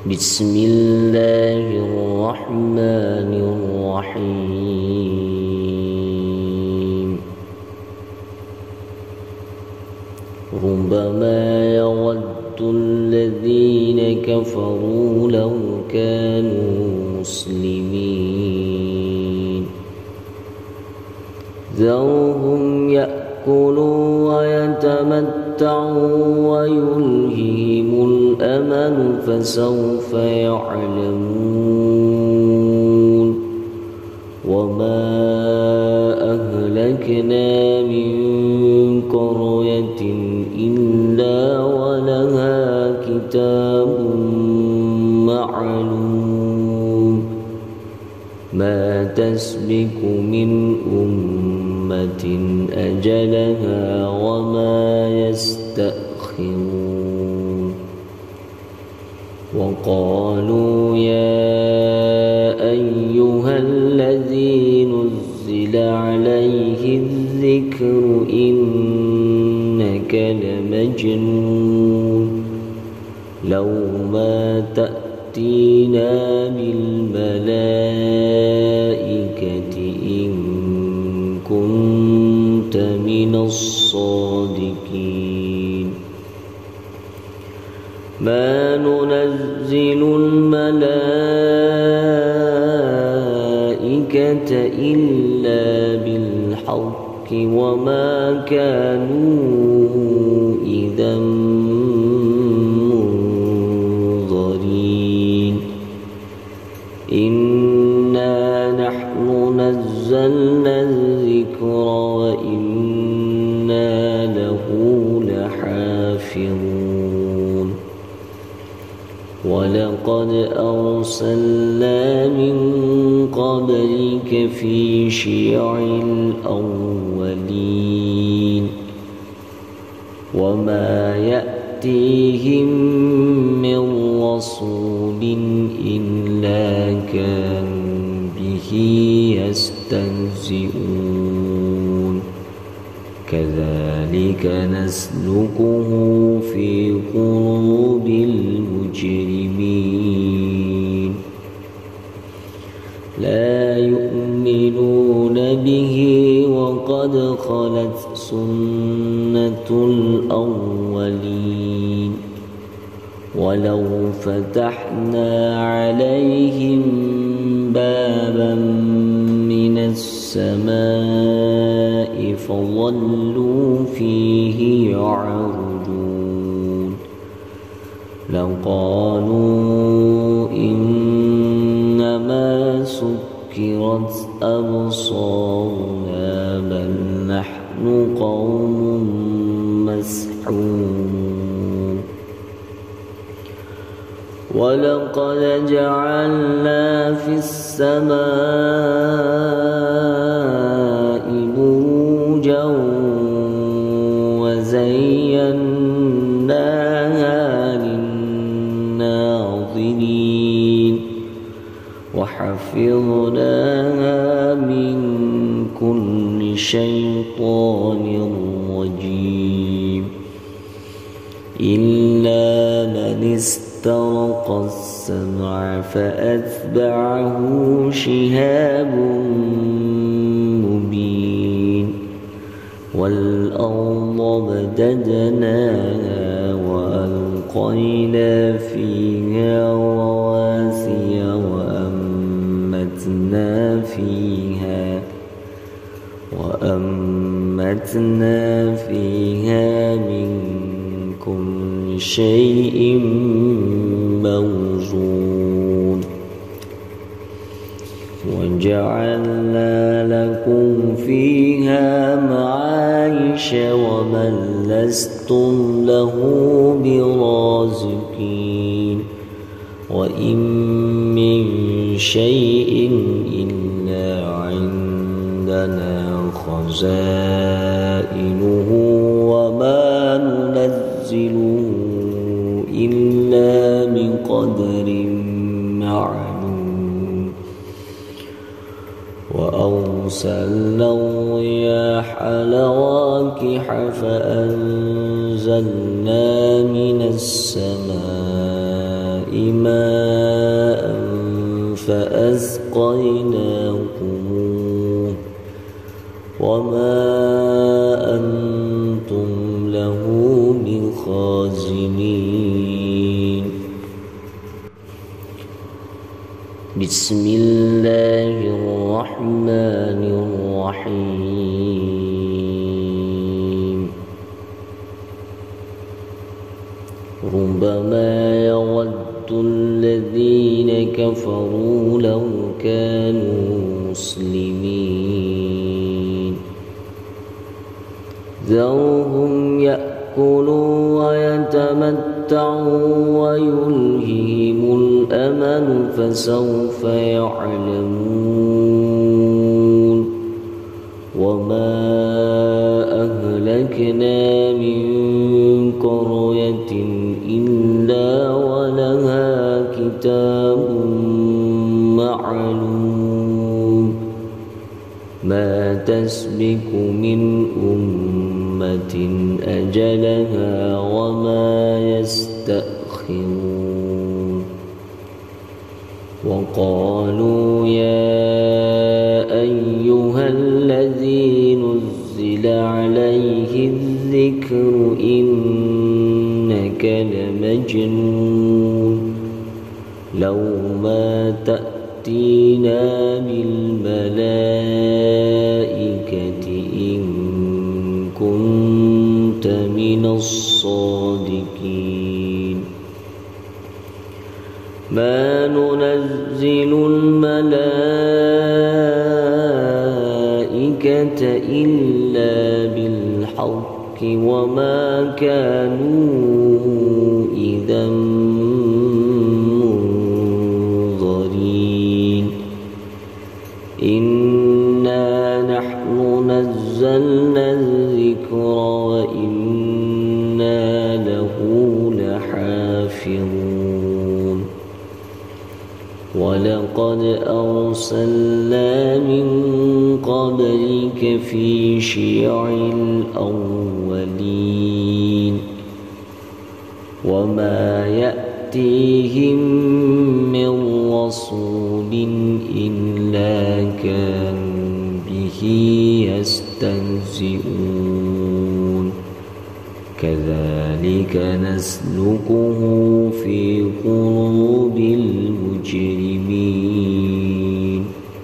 بسم الله الرحمن الرحيم ربما يود الذين كفروا لو كانوا مسلمين ذرهم يأكلوا ويتمتعوا ويلههم الأمل فسوف يعلمون وما أهلكنا من قرية إلا ولها كتاب معلوم ما تسبق من أمة أجلها وما يستأخرون وقالوا يا أيها الذي نزل عليه الذكر إنك لمجنون لو ما تأتينا بالملائكة إن كنت من الصادقين ما ننزل الملائكة إلا بالحق وما كانوا إذا منظرين إنا نحن نزلنا الذكر وإنا له لحافظون ولقد أرسلنا من قبلك في شيع الأولين وما يأتيهم من رسول إلا كانوا به يستهزئون كذلك نسلكه في قلوب المجرمين لا يؤمنون به وقد خلت سنة الأولين ولو فتحنا عليهم بابا من السماء فظلوا فيه يعرجون لقالوا إنما سكرت أبصارنا بل نحن قوم مسحورون ولقد جعلنا في السماء بروجا وزيناها للناظرين وحفظناها من كل شيطان رجيم إلا من استرق السمع فأتبعه شهاب مبين والأرض مددناها وألقينا فيها رواسي وأنبتنا فيها من كل شيء موزون وجعلنا لكم فيها معايش ومن لستم له برازقين وإن من شيء إلا عندنا خزائنه وما ننزله إلا بقدر معلوم وأرسلنا الرياح لواقح فأنزلنا من السماء ماء فأسقيناكموه وما أنتم له بخازنين. بسم الله الرحمن الرحيم. ربما يود الذين كفروا لو كانوا مسلمين ذرهم يأكلوا ويتمتعوا ويلههم الأمل فسوف يعلمون. وما أهلكنا من قرية إلا ولها كتاب معلوم ما تسبق من أمة أجلها وما يستأخرون. وقالوا يا أيها الذي نزل عليه الذكر إنك لمجنون لو ما تأتينا بالملائكة إن كنت من الصادقين. ما ننزل الملائكة إلا بالحق وما كانوا إذا منظرين. إنا نحن نزلنا الذكر وإنا له لحافظون. ولقد أرسلنا من قبلك في شيع الأولين وما يأتيهم من رسول إلا كانوا به يستهزئون. كذلك نسلكه في قلوب المجرمين.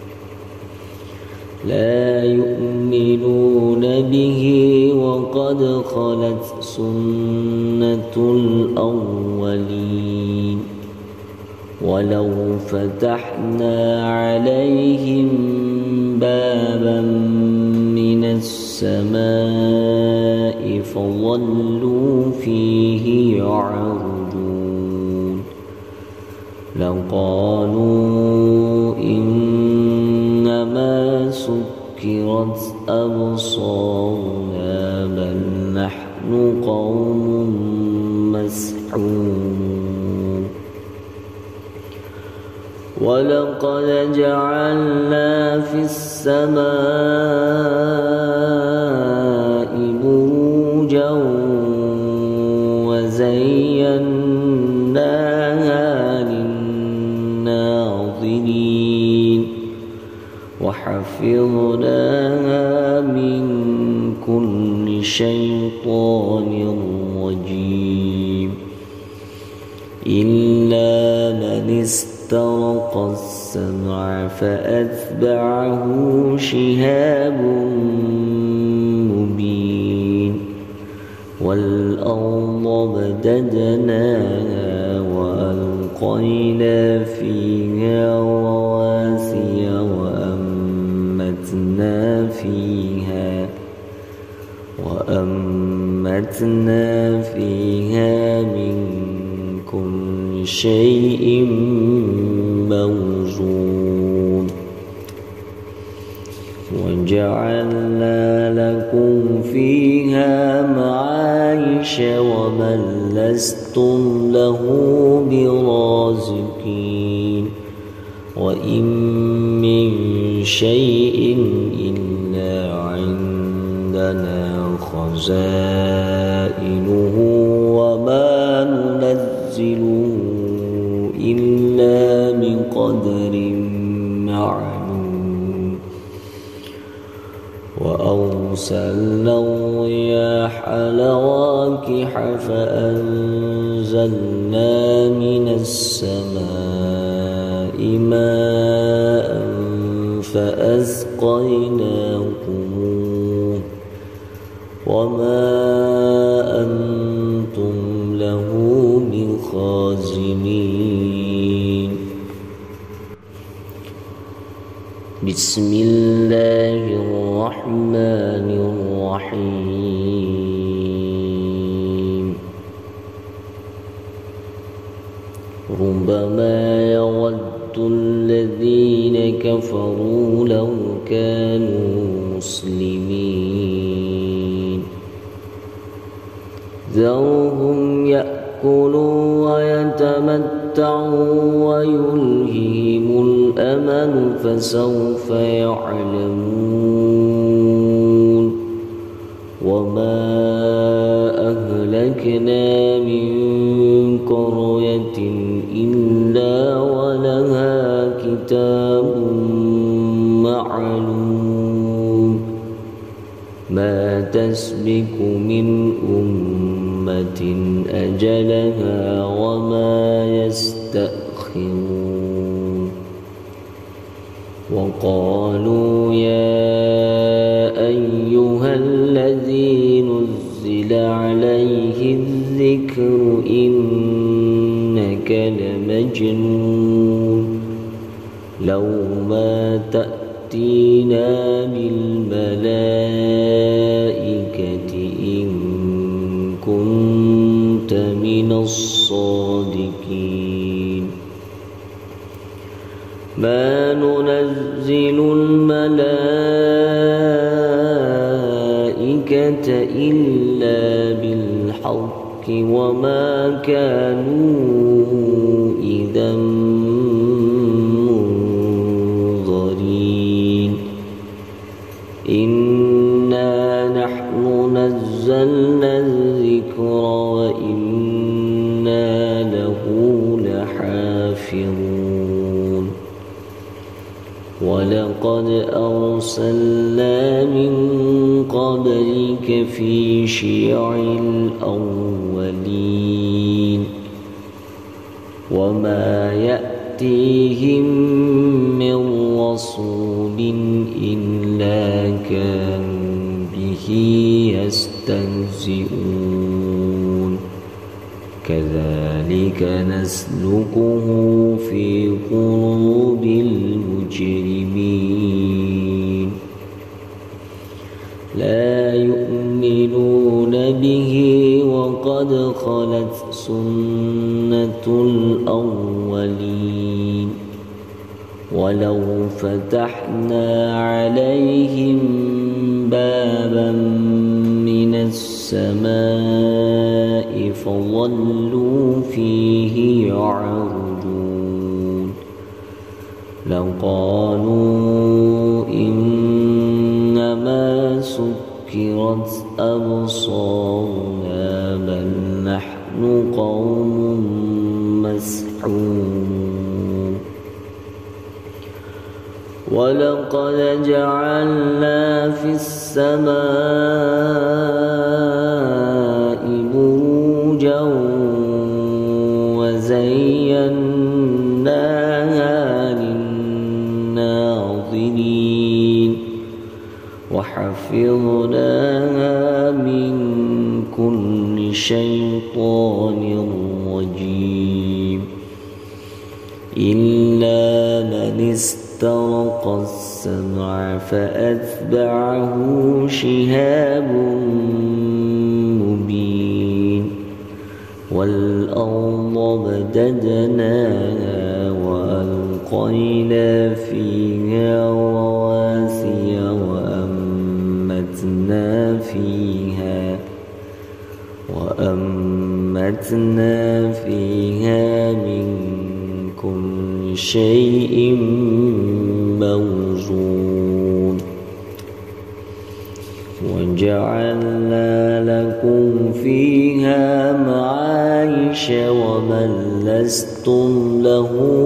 لا يؤمنون به وقد خلت سنة الأولين. ولو فتحنا عليهم بابا من السماء فظلوا فيه يعرجون لقالوا إنما سكرت أبصارنا بل نحن قوم مسحورون. ولقد جعلنا في السماء بروجا وزيناها للناظرين وحفظناها من كل شيطان رجيم إلا من استرق السمع فأتبعه شهاب مبين. والأرض مددناها وألقينا فيها رواسي وأنبتنا فيها من كل شيء موزون. وجعلنا لكم فيها معايش ومن لستم له برازقين. وإن من شيء إلا عندنا خزائنه وما ننزله بقدر معلوم وأرسلنا الرياح لواقح فأنزلنا من السماء ماء فأسقيناكموه وما أنتم له بخازنين بسم الله الرحمن الرحيم ربما يود الذين كفروا لو كانوا مسلمين ذرهم يأكلوا ويتمتعوا ويلههم الأمل فسوف يعلمون وما أهلكنا من قرية إلا ولها كتاب معلوم ما تسبق من أمة أجلها وما يستأخرون وقالوا يا أيها الذي نزل عليه الذكر إنك لمجنون لو ما تأتينا بالملائكة إن كنت من الصادقين ما ننزل الملائكة إلا بالحق وما كانوا إذا منظرين إنا نحن نزلنا الذكر وإنا له لحافظون ولقد أرسلنا من قبلك في شيع الأولين وما يأتيهم من رسول إلا كانوا به يستهزئون كذلك نسلكه في قلوب المجرمين لا يؤمنون به وقد خلت سنة الأولين ولو فتحنا عليهم بابا من السماء فظلوا فيه يعرجون لقالوا إنما سكرت أبصارنا بل نحن قوم مسحورون ولقد جعلنا في السماء بروجا وزيناها للناظرين وحفظناها من كل شيطان رجيم إلا من استرق السمع فأتبعه شهاب مبين والأرض مددناها وألقينا فيها رواسي وأنبتنا فيها من كل شيء موزون وجعلنا لكم فيها معايش العيش ومن لستم له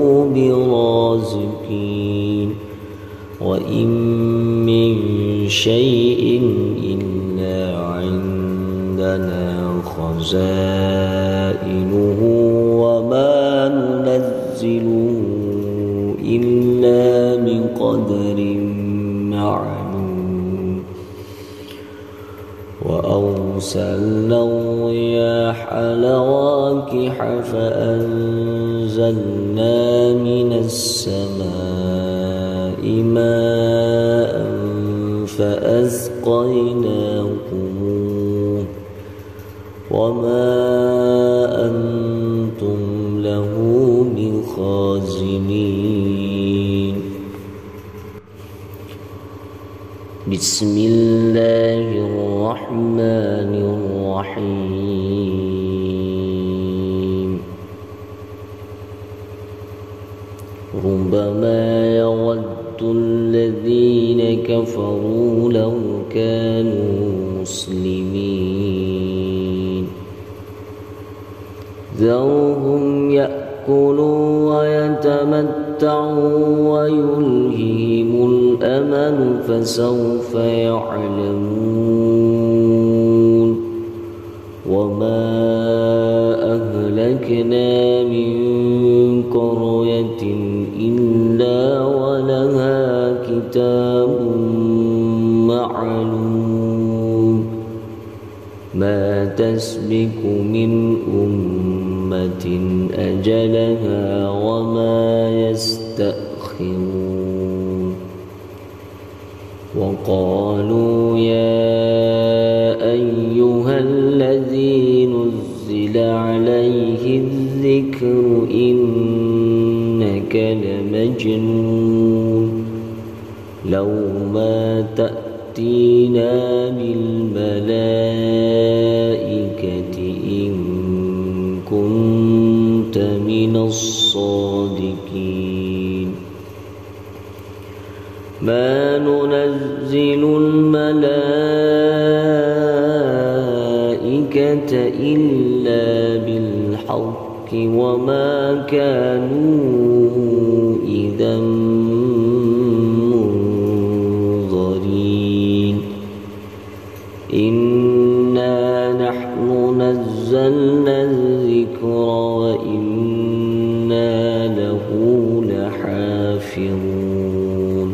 برازقين وإن من شيء إلا عندنا خزائنه وما ننزله إلا بقدر معلوم وأرسلنا الرياح لواقح فأنزلنا من السماء ماء فأسقيناكموه وما أنتم له بخازنين بسم الله الرحمن الرحيم ربما يود الذين كفروا لو كانوا مسلمين ذرهم يأكلوا ويتمتعوا ويلههم الأمل فسوف يعلمون وما أهلكنا من قرية إلا ولها كتاب معلوم ما تسبق من أمة أجلها وما يستأخرون وقالوا يا أيها الذي نزل عليه الذكر إنك لمجنون لو ما تأتينا بالملائكة إن كنت من الصادقين ما ننزل الملائكة إلا بالحق وما كانوا إذا منظرين إنا نحن نزلنا الذكر وإنا له لحافظون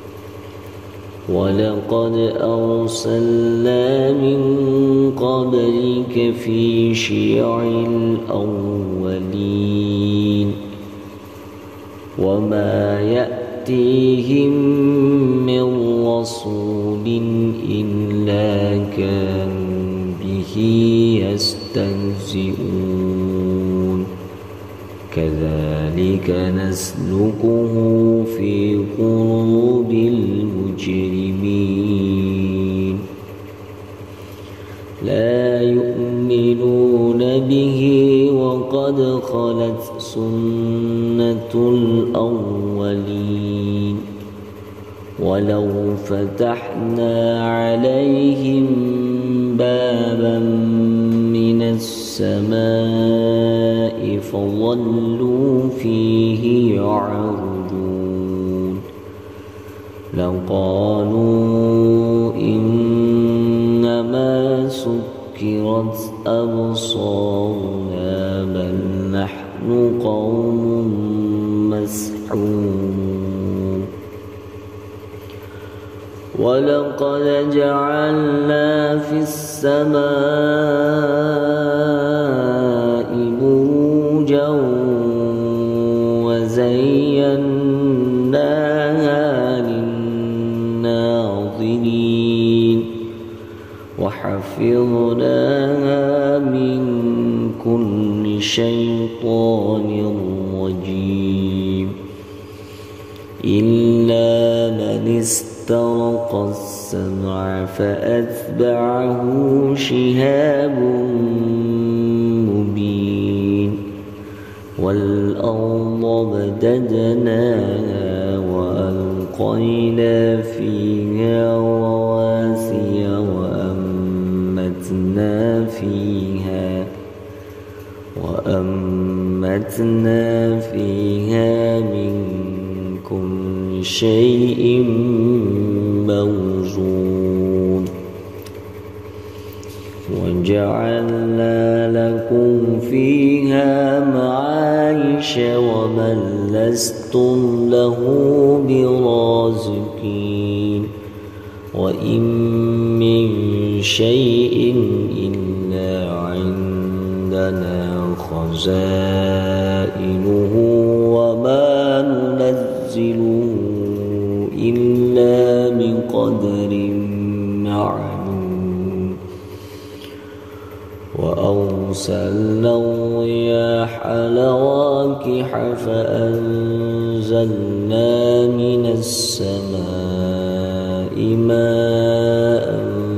ولقد أرسلنا من قبلك في شيع الأولين وما يأتيهم من رسول إلا كانوا به يستهزئون كذلك نسلكه في قلوب المجرمين لا يؤمنون به وقد خلت سنة الأولين ولو فتحنا عليهم بابا من السماء فظلوا فيه يعرجون لقالوا إنما سكرت أبصارنا بل نحن قوم مسحورون ولقد جعلنا في السماء بروجا وزيناها للناظرين وحفظناها من كل شيطان رجيم إلا من استرق السمع فأتبعه شهاب مبين والأرض مددناها وألقينا فيها رواسي وأنبتنا فيها وأنبتنا فيها من كل شيء موزون وجعلنا لكم فيها معايش ومن لستم له برازقين وإن من شيء إلا عندنا خزائنه وما ننزله إلا بقدر معلوم وأرسلنا الرياح لواقح فأنزلنا من السماء ماء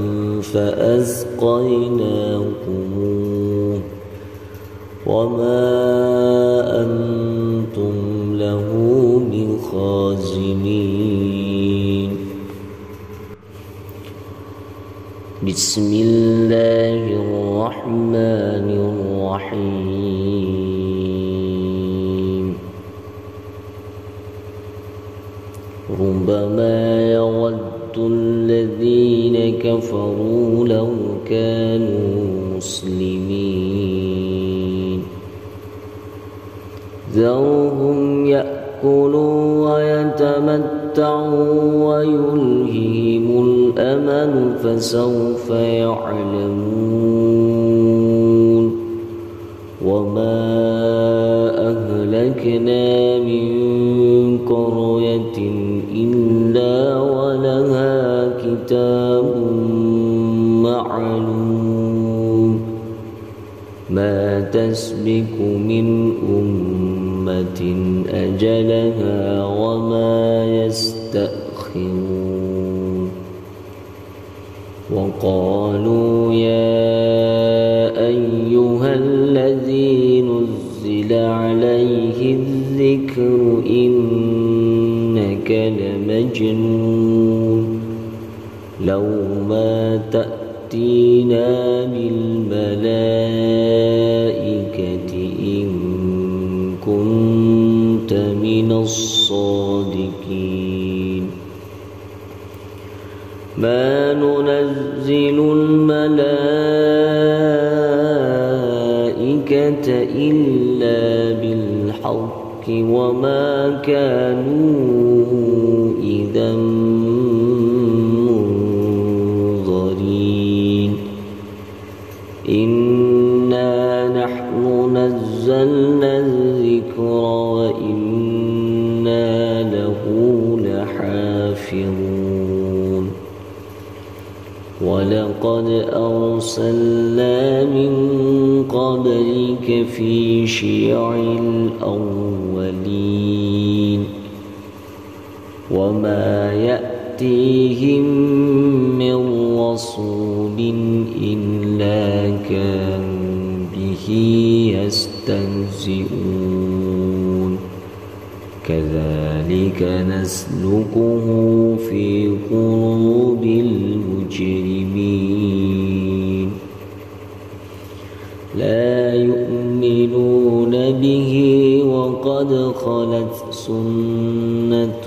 فأسقيناكموه وما أنتم له بخازنين بسم الله الرحمن الرحيم ربما يود الذين كفروا لو كانوا مسلمين ذرهم يأكلوا ويتمتعوا ويلههم الأمل فسوف يعلمون وما أهلكنا من قرية إلا ولها كتاب معلوم ما تسبق من أمة أجلها وما يستأخرون وقالوا يا أيها الذي نزل عليه الذكر إنك لمجنون لو ما تأتينا بالملائكة إن كنت من الصادقين ما ننزل الملائكة إلا بالحق وما كانوا إذا منظرين إنا نحن نزلنا الذكر وإنا له لحافظون ولقد أرسلنا من قبلك في شيع الأولين وما يأتيهم من رسول إلا كانوا به يستهزئون كذلك نسلكه في قلوب المجرمين لا يؤمنون به وقد خلت سنة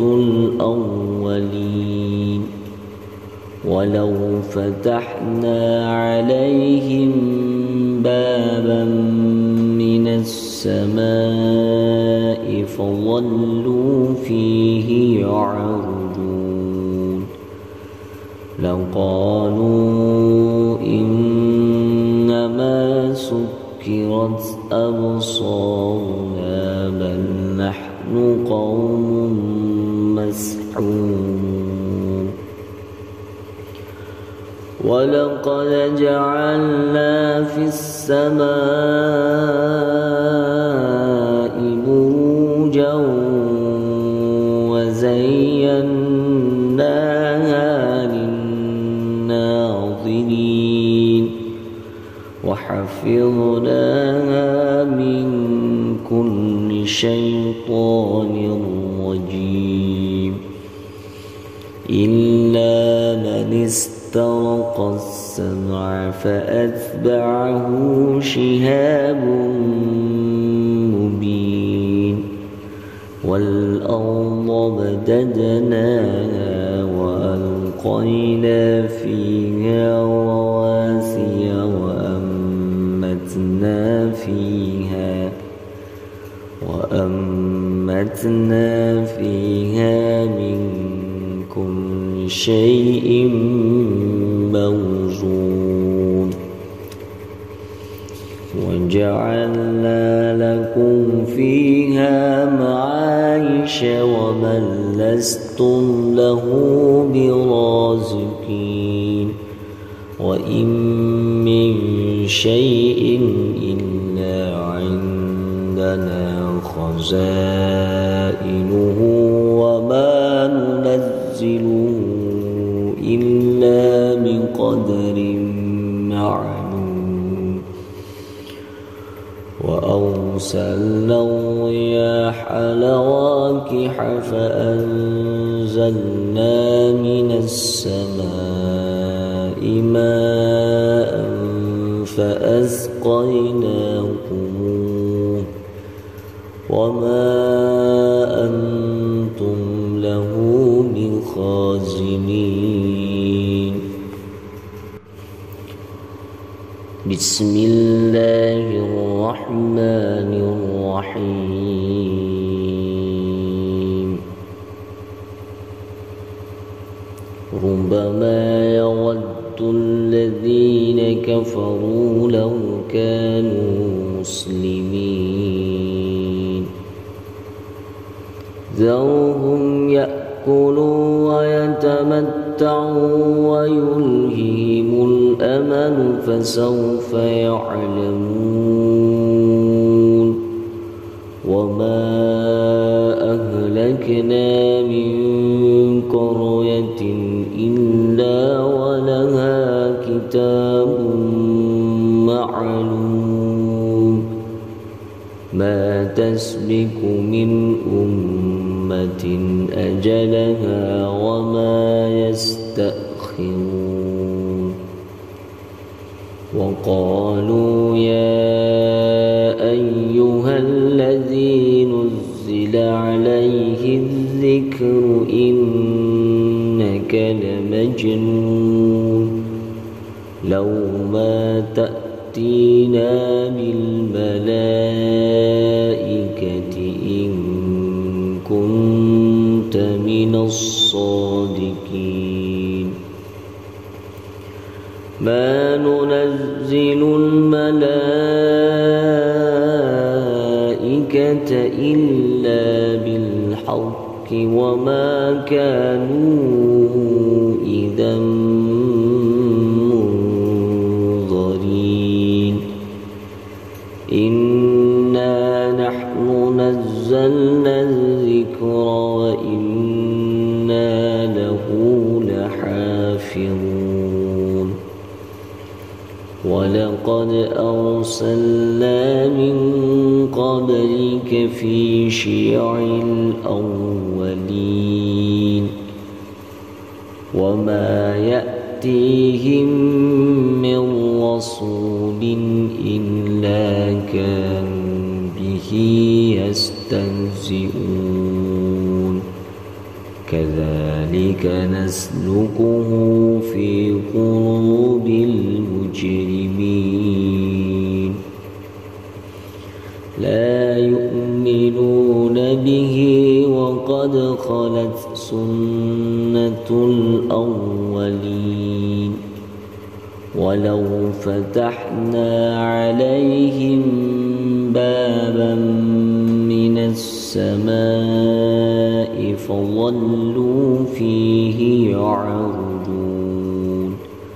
الأولين ولو فتحنا عليهم بابا من السماء فظلوا فيه يعرجون لقالوا إنما سكرت أبصارنا بل نحن قوم مسحورون ولقد جعلنا في السماء بروجا وزيناها للناظرين وحفظناها من كل شيطان رجيم إلا من استرق السمع فأتبعه شهاب مبين والأرض مددناها وألقينا فيها رواسي وأنبتنا فيها من كل شيء موزون وجعلنا لكم فيها معايش ومن لستم له برازقين وإن من شيء إلا عندنا خزائنه وما ننزله إلا بقدر معلوم وأرسلنا الرياح لواقح فأنزلنا من السماء ماء فأسقيناكموه وما أنتم له بخازنين بسم الله الرحمن الرحيم ربما يود الذين كفروا لو كانوا مسلمين ذرهم يأكلوا ويتمتعوا ويلههم الأمل فسوف يعلمون وما أهلكنا من قرية إلا ولها كتاب معلوم ما تسبق من أمة أجلها وما يستأخرون وقالوا يا أيها الذي نزل عليه الذكر إنك لمجنون لو ما تأتينا بالملائكة إن كنت من الصادقين ما ننزل الملائكة إلا بالحق وما كانوا إذا منظرين إنا نحن نزلنا الذكر وإنا له لحافظون ولقد أرسلنا من قبلك في شيع الأولين وما يأتيهم من رسول إلا كانوا به يستهزئون كذلك نسلكه في قلوب المجرمين لا يؤمنون به وقد خلت سنة الأولين ولو فتحنا عليهم بابا من السماء فظلوا فيه يعرجون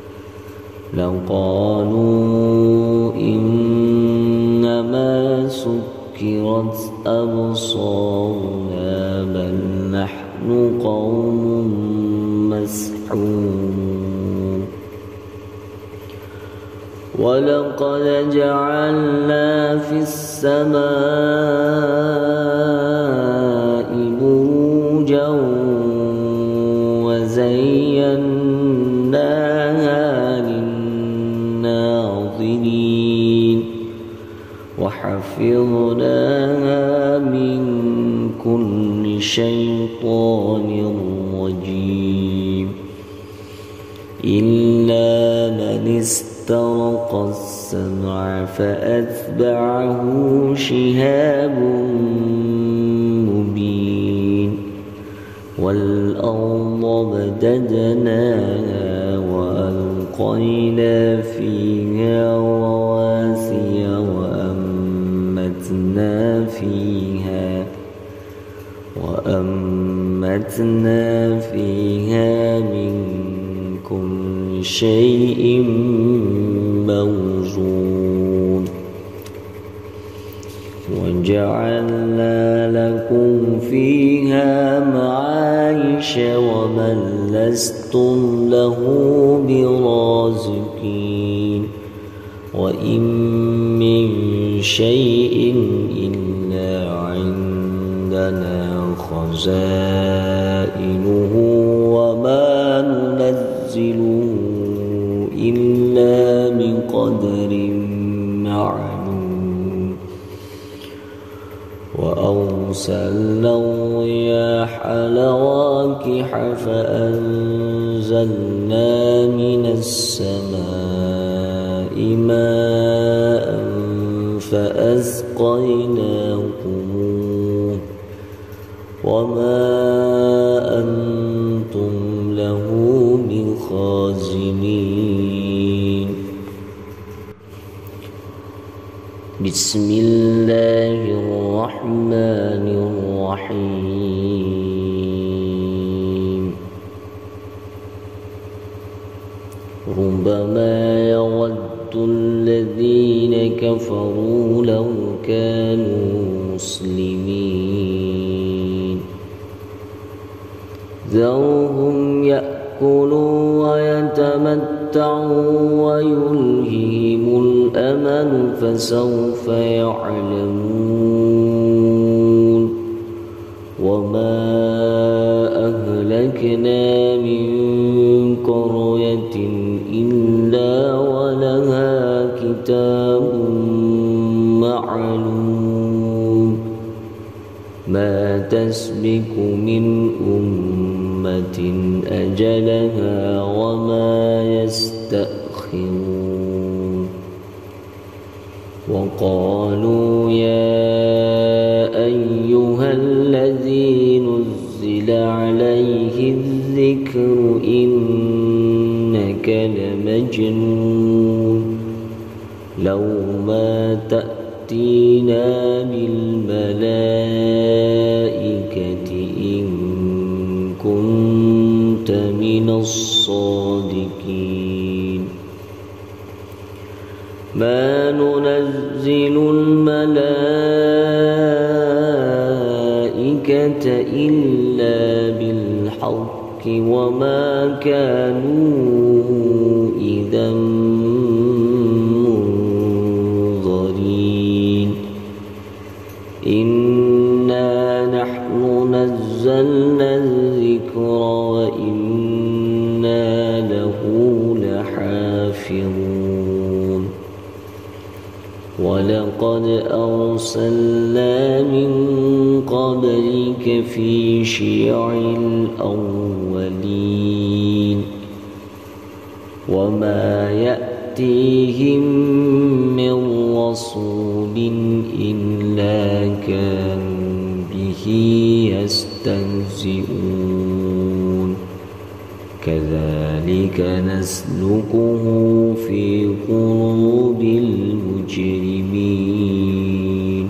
لقالوا إنما سكرت أبصارنا بل نحن قوم مسحورون ولقد جعلنا في السماء بروجا وزيناها الشيطان الرجيم إلا من استرق السمع فأتبعه شهاب مبين والأرض مددناها وألقينا فيها رواسي وأنبتنا فيها من كل شيء موزون وجعلنا لكم فيها معايش ومن لستم له برازقين وإن من شيء إلا عندنا خزائنه وما ننزله إلا بقدر معلوم وأرسلنا الرياح لواقح فأنزلنا من السماء ماء فأسقيناكموه وما أنتم له بخازنين بسم الله الرحمن الرحيم ربما يود الذين كفروا لو كانوا مسلمين ذرهم يأكلوا ويتمتعوا ويلههم الأمل فسوف يعلمون وما أهلكنا من قرية إلا ولها كتاب معلوم ما تسبق من أمة أجلها وما يستأخرون وقالوا يا أيها الذي نزل عليه الذكر إنك لمجنون لو ما تأتينا بالملائكة إن كنت من الصادقين ما ننزل الملائكة إلا بالحق وما كانوا إذا منظرين إنا نحن نزلنا الذكر وإنا له لحافظون ولقد أرسلنا من قبلك في شيع الأولين وما يأتيهم من رسول إلا كانوا به يستهزئون كذلك نسلكه في قلوب المجرمين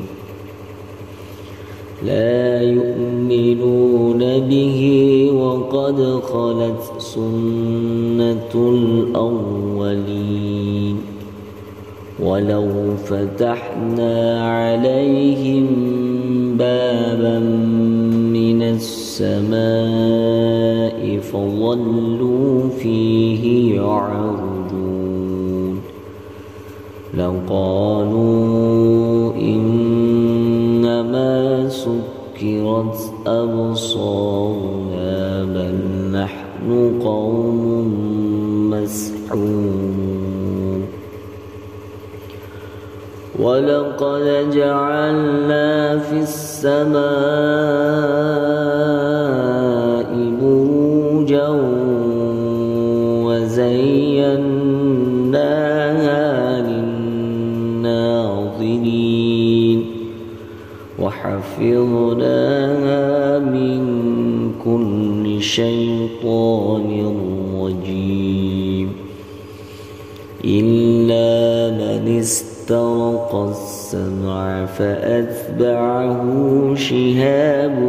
لا يؤمنون به وقد خلت سنة الأولين ولو فتحنا عليهم بابا من السماء فظلوا فيه يعرجون لقالوا إنما سكرت أبصارنا بل نحن قوم مسحورون ولقد جعلنا في السماء بروجا وزيناها للناظرين وحفظناها من كل شيطان رجيم إلا من استرق السمع فأتبعه شهاب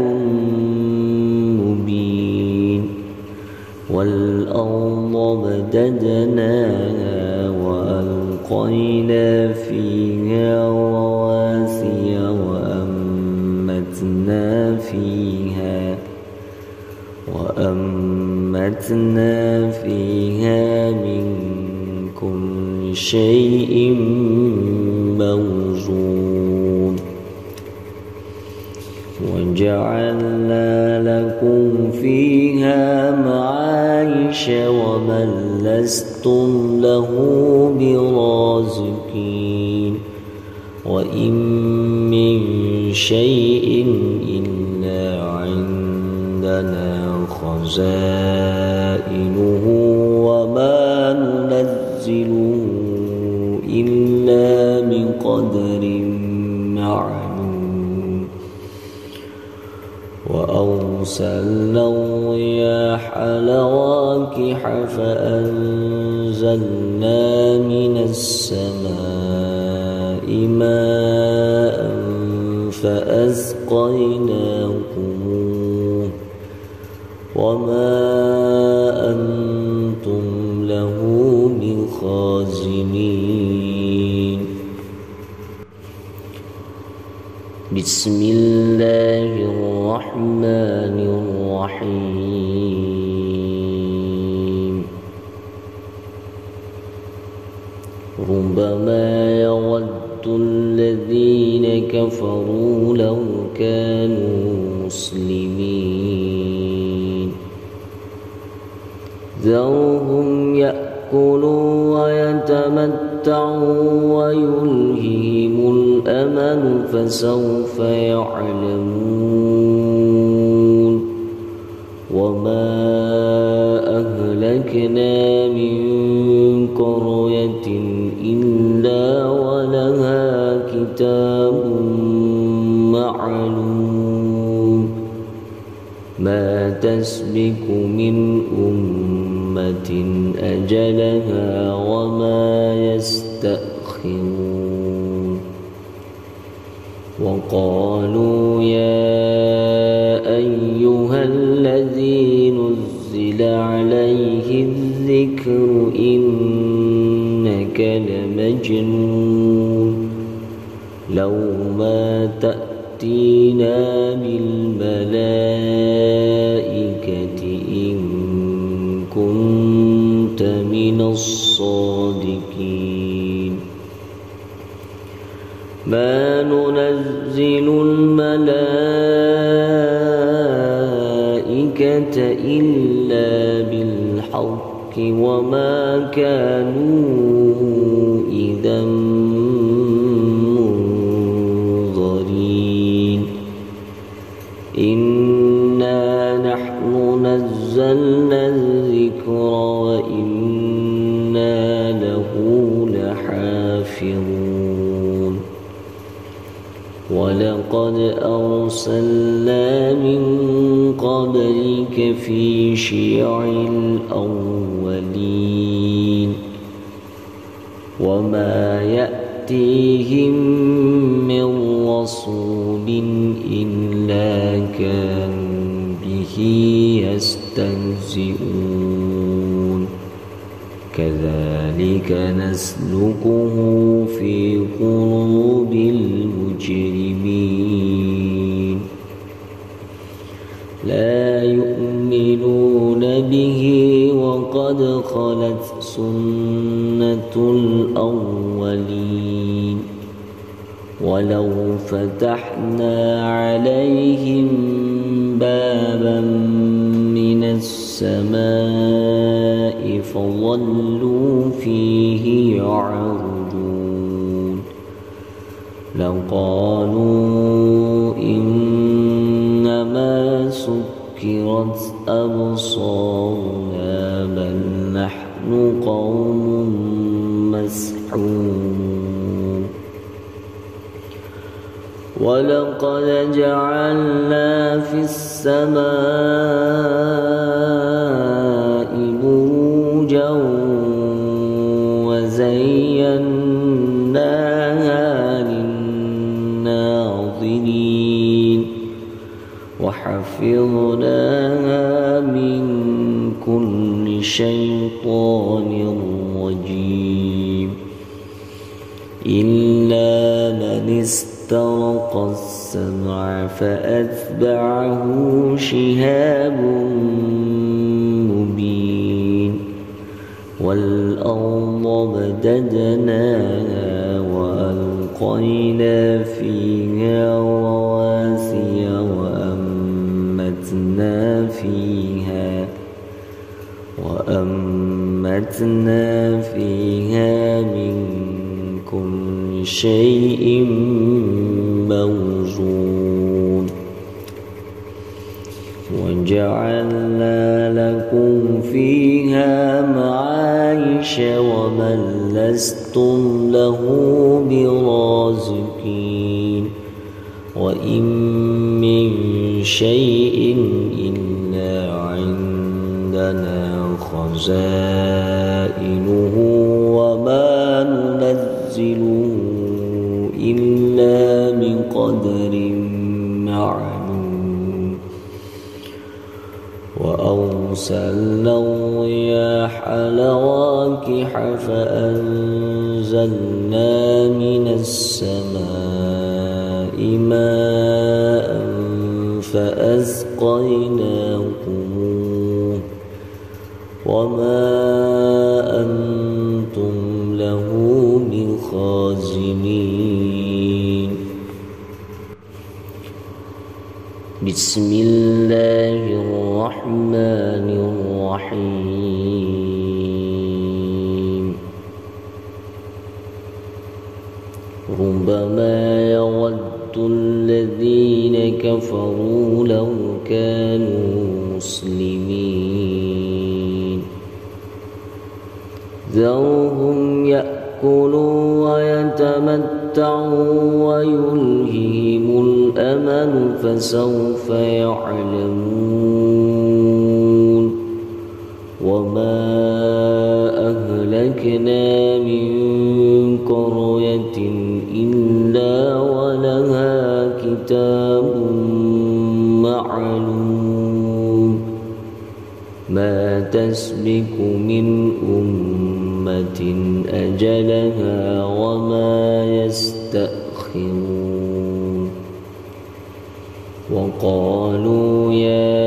مبين والأرض مددناها وألقينا فيها رواسي وأنبتنا فيها من كل شيء موزون وجعلنا لكم فيها معايش ومن لستم له برازقين وإن من شيء إلا عندنا خزائنه وما ننزله إلا بقدر معلوم وأرسلنا الرياح لواقح فأنزلنا من السماء ماء فأسقيناكموه وما أنتم له بخازنين بسم الله الرحمن الرحيم ربما يود الذين كفروا لو كانوا مسلمين ذرهم يأكلوا ويتمتعوا ويلههم الأمل فسوف يعلمون وما أهلكنا من قرية إلا ولها كتاب معلوم ما تسبق من أمة أجلها وما يستأخرون وقالوا يا أيها الذي نزل عليه الذكر إنك لمجنون لو ما تأتينا بالملائكة إن كنت من الصادقين ما ننزل الملائكة إلا بالحق وما كانوا إذا منظرين إنا نحن نزلنا الذكر وإنا له لحافظون ولقد أرسلنا من قبلك في شيع الأولين وما يأتيهم من رسول إلا كانوا به يستهزئون كذلك نسلكه في قلوب المجرمين لا يؤمنون به وقد خلت سنة الأولين ولو فتحنا عليهم بابا من السماء فظلوا فيه يعرجون لقالوا إنما سكرت أبصارنا بل نحن قوم مسحورون ولقد جعلنا في السماء بروجا وزيناها للناظرين وحفظناها من كل شيطان رجيم إلا من استرق السمع فأتبعه شهاب مبين والأرض مددناها وألقينا فيها رواسي وأنبتنا فيها من كل شيء موزون وجعلنا لكم فيها معايش ومن لستم له برازقين وإن من شيء إلا عندنا خزائنه وما ننزله إلا بقدر معلوم وأرسلنا الرياح لواقح فأنزلنا من السماء ماء فأسقيناكموه وما أنتم له بخازنين بسم الله الرحمن الرحيم ربما يود الذين كفروا لو كانوا مسلمين ذرهم يأكلوا ويتمتعوا ويلههم الأمل فسوف يعلمون وما أهلكنا من قرية إلا ولها كتاب معلوم ما تسبق من أمة أجلها وما يستأخرون وقالوا يا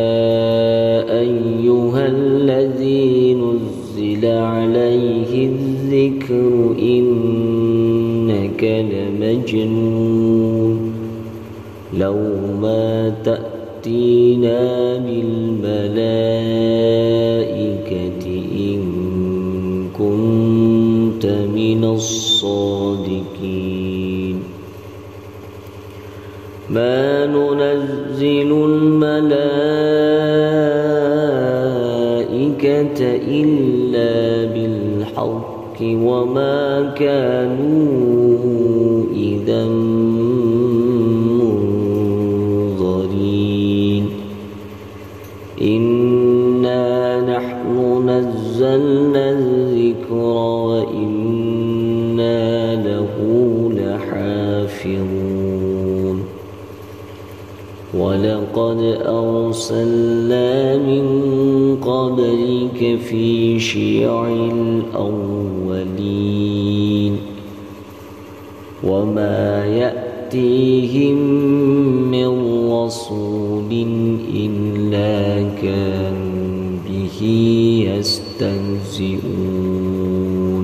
أيها الذي نزل عليه الذكر إنك لمجنون لو ما تأتينا بالملائكة إن كنت من الصادقين ما ننزل الملائكة إلا بالحق وما كانوا إذا منظرين إنا نحن نزلنا الذكر وإنا له لحافظون ولقد أرسلنا من قبلك في شيع الأولين وما يأتيهم من رسول إلا كانوا به يستهزئون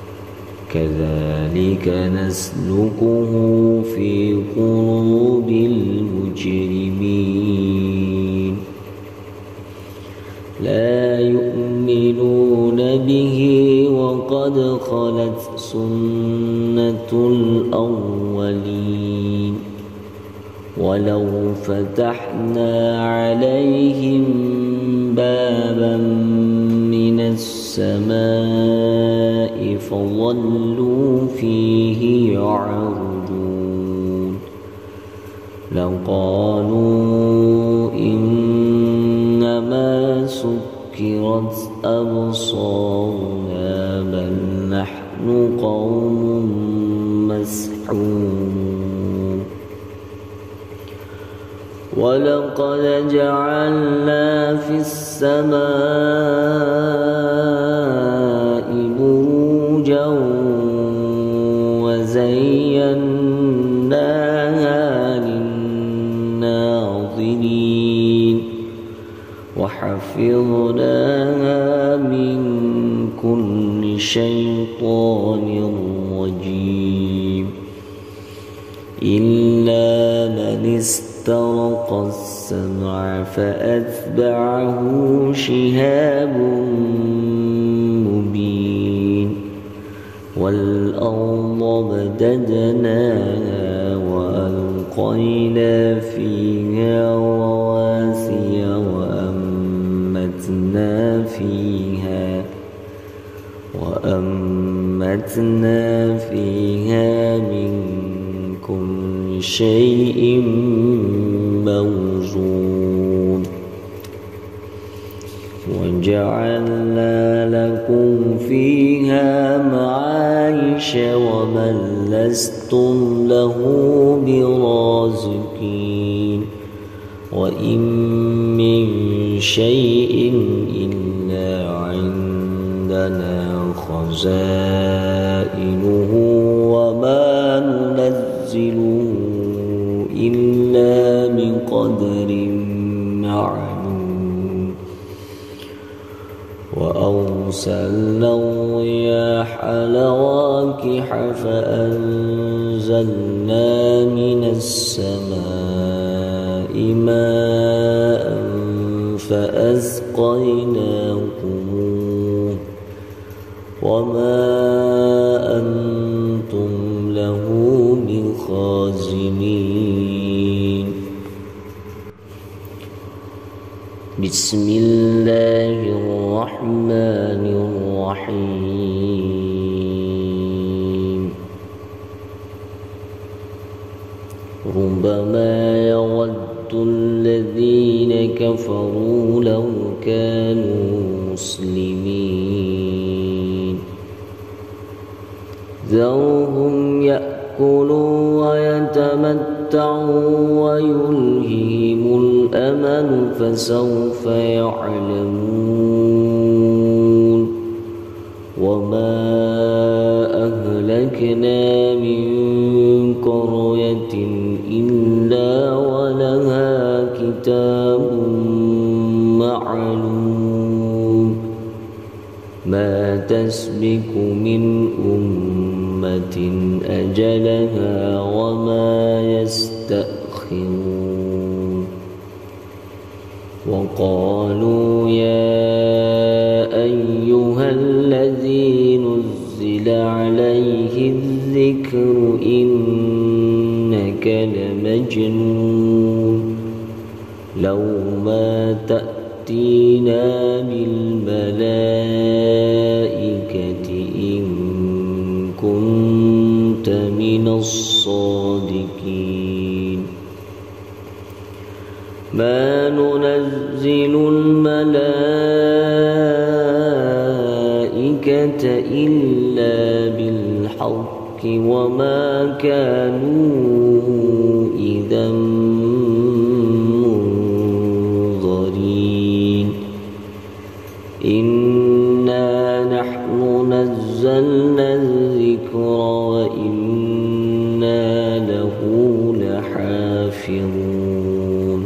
كذلك نسلكه في قلوب المجرمين لا يؤمنون به وقد خلت سنة الأولين ولو فتحنا عليهم بابا من السماء فظلوا فيه يعرجون لقالوا إنما سكرت أبصارنا بل نحن قوم مسحورون ولقد جعلنا في السماء بروجا وزيناها للناظرين وحفظناها من كل شيطان رجيم إلا من استرق السمع فأتبعه شهاب مبين والأرض مددناها وألقينا فيها رواسي وأنبتنا فيها من كل شيء موزون وجعلنا لكم فيها معايش ومن لستم له برازقين وإن من شيء إلا عندنا خزائنه وما ننزله إلا بقدر معلوم وأرسلنا الرياح لواقح فأنزلنا من السماء ماء فأسقيناكموه وما أنتم له بخازنين بسم الله الرحمن الرحيم ربما يود الذين كفروا لو كانوا مسلمين ذرهم يأكلوا ويتمتعوا ويلههم الأمل فسوف يعلمون وما أهلكنا من قرية إلا ولها كتاب معلوم ما تسبق من أمة أجلها وما يستأخرون وقالوا يا أيها الذي نزل عليه الذكر إنك لمجنون لو ما تأتينا بالملائكة إن كنت من الصادقين ما ننزل الملائكة إلا بالحق وما كانوا إذا منظرين إنا نحن نزلنا الذكر وإنا له لحافظون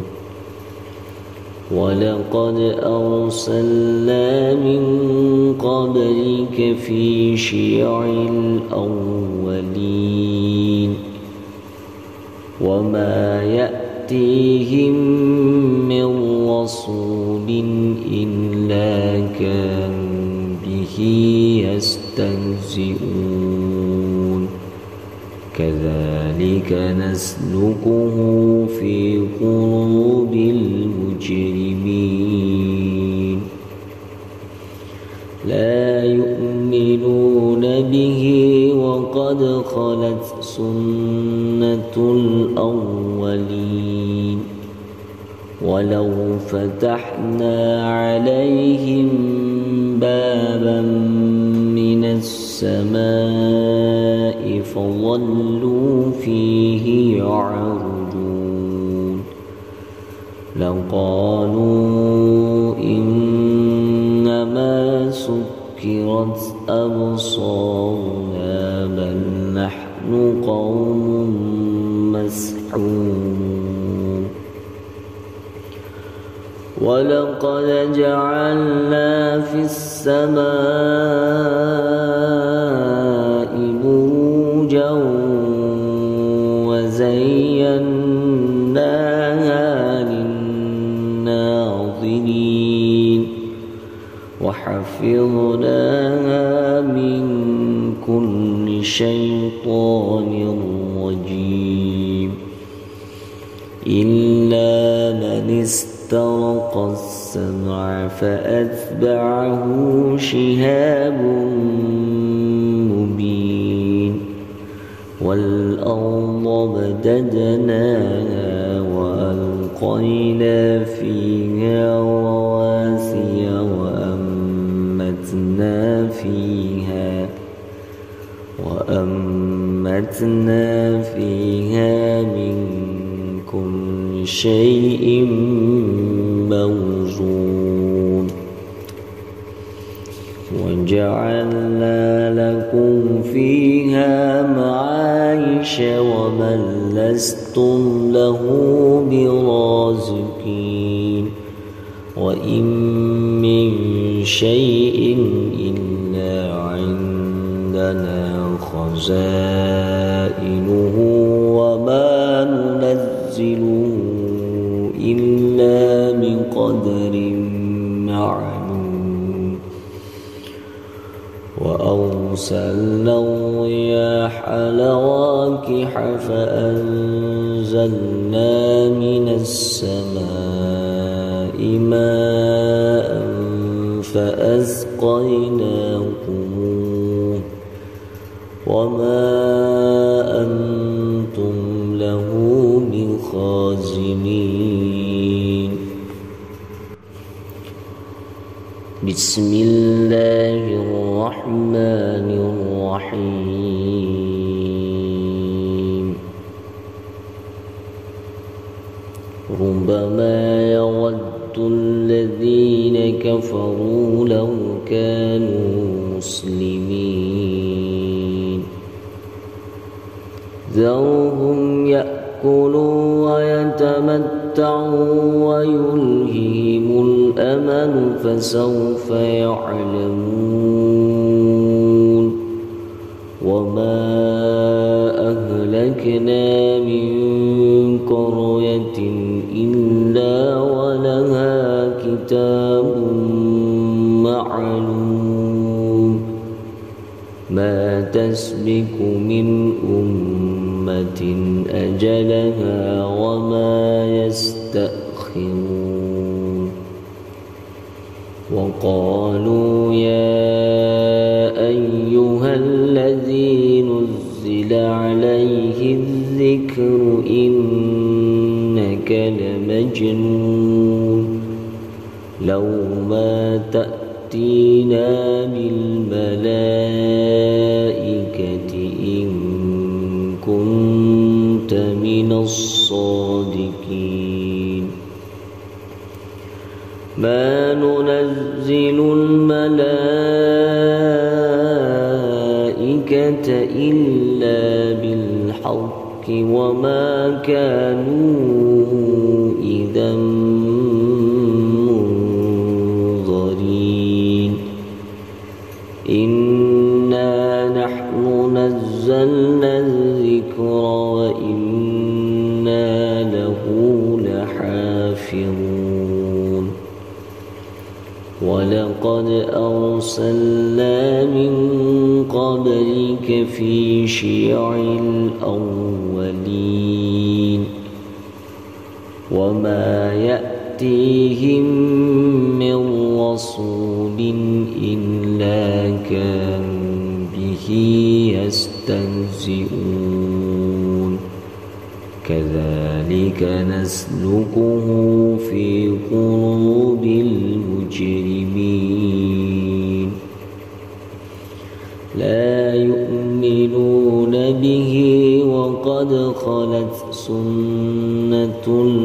ولقد أرسلنا من قبلك في شيع الأولين وما يأتيهم من رسول إلا كانوا به يستهزئون كذلك كذلك نسلكه في قلوب المجرمين لا يؤمنون به وقد خلت سنة الأولين ولو فتحنا عليهم بابا من السماء فظلوا فيه يعرجون لقالوا إنما سكرت أبصارنا بل نحن قوم مسحورون ولقد جعلنا في السماء بروجا وزيناها للناظرين وحفظناها من كل شيطان رجيم إلا من استرق السمع فأتبعه شهاب مبين والأرض مددناها وألقينا فيها رواسي وأنبتنا فيها من كل شيء موزون وجعلنا لكم فيها معايش ومن لستم له برازقين وإن من شيء إلا عندنا خزائنه وما ننزله إلا بقدر معلوم وأرسلنا الرياح لواقح فأنزلنا من السماء ماء فأسقيناكموه وما أنتم له بخازنين بسم الله الرحمن الرحيم ربما يود الذين كفروا لو كانوا مسلمين ذرهم يأكلوا ويتمتعوا ويلههم الأمل فسوف يعلمون وما أهلكنا من قرية إلا ولها كتاب معلوم ما تسبق من أمة أجلها وما يستأخرون وقالوا يا أيها الذي نزل عليه الذكر إنك لمجنون لو ما تأتينا بالملائكة إن كنت من الصادقين ما ننزل الملائكة إلا بالحق وما كانوا إذا منظرين إنا نحن نزلنا الذكر وإنا له لحافظون ولقد أرسلنا من قبلك في شيع الأولين وما يأتيهم من رسول إلا كانوا به يستهزئون كذلك نسلكه في قلوب المجرمين لا يؤمنون به وقد خلت سنة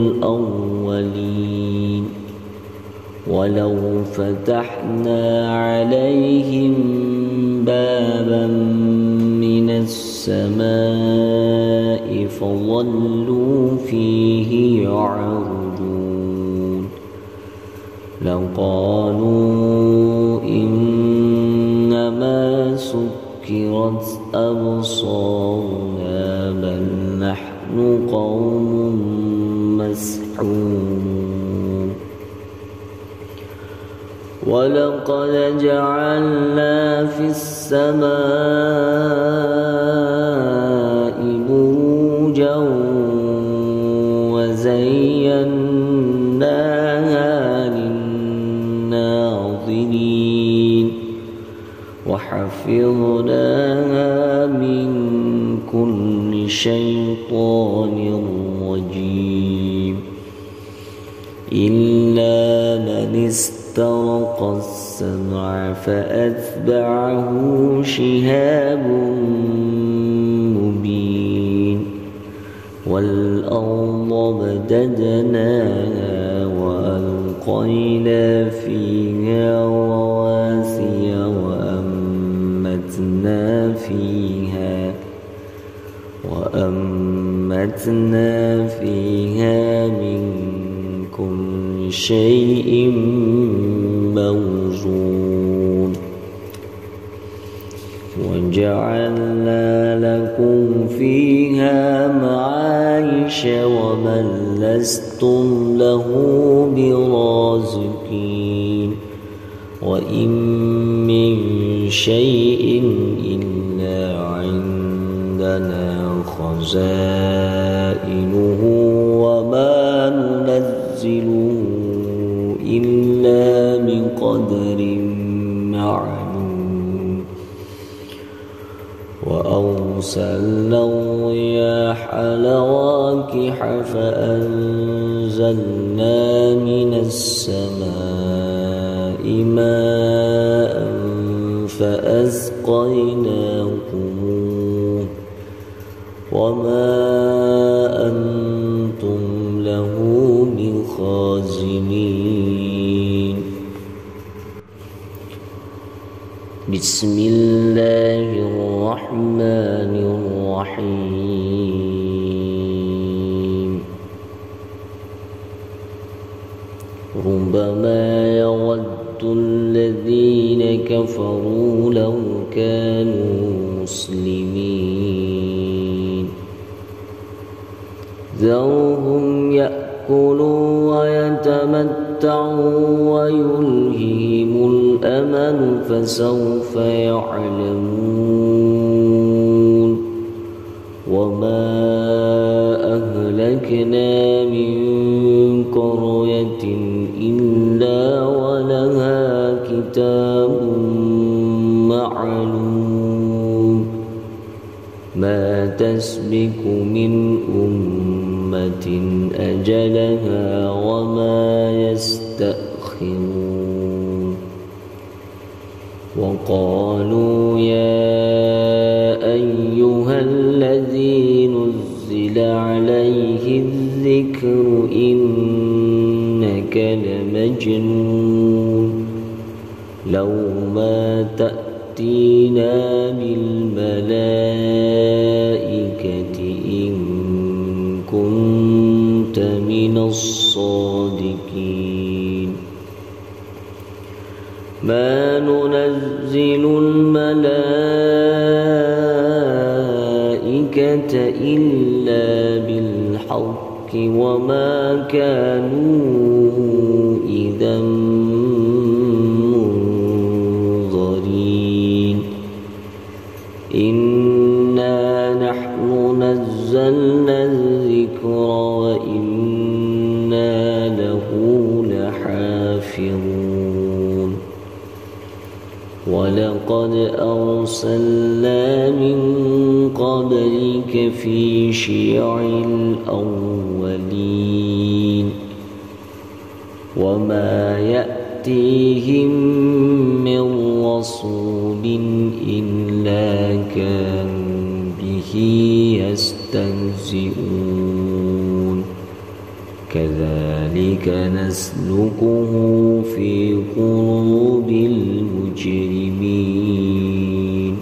الأولين ولو فتحنا عليهم بابا من السماء فظلوا فيه يعرجون لقالوا إنما سكرت أبصارنا بل نحن قوم مسحورون ولقد جعلنا في السماء بروجا وزيناها للناظرين وحفظناها من كل شيطان رجيم إلا من استرق السمع فأتبعه شهاب مبين والأرض مددناها وألقينا فيها رواسي وأنبتنا فيها من كل شيء موزون وجعلنا لكم فيها معايش ومن لستم له برازقين وإن من شيء إلا عندنا خزائنه وما ننزله إلا بقدر معلوم وأرسلنا الرياح لواقح فأنزلنا من السماء ماء فأسقيناكموه وما أنتم له بخازنين بسم الله الرحمن الرحيم ربما يود الذين كفروا لو كانوا مسلمين ذرهم يأكلوا ويتمتعوا ويلههم الأمل فسوف يعلمون وما أهلكنا من قرية إلا ولها كتاب معلوم ما تسبق من أمة أجلها وما يستأخرون وقالوا يا أيها الذي نزل عليه الذكر إنك لمجنون لو ما تأتينا بالملائكة إن كنت من الصادقين ما ننزل الملائكة إلا بالحق وما كانوا إذا كافرون ولقد أرسلنا من قبلك في شيع الأولين وما يأتيهم من رسول إلا كانوا به يستهزئون كذلك نسلكه في قلوب المجرمين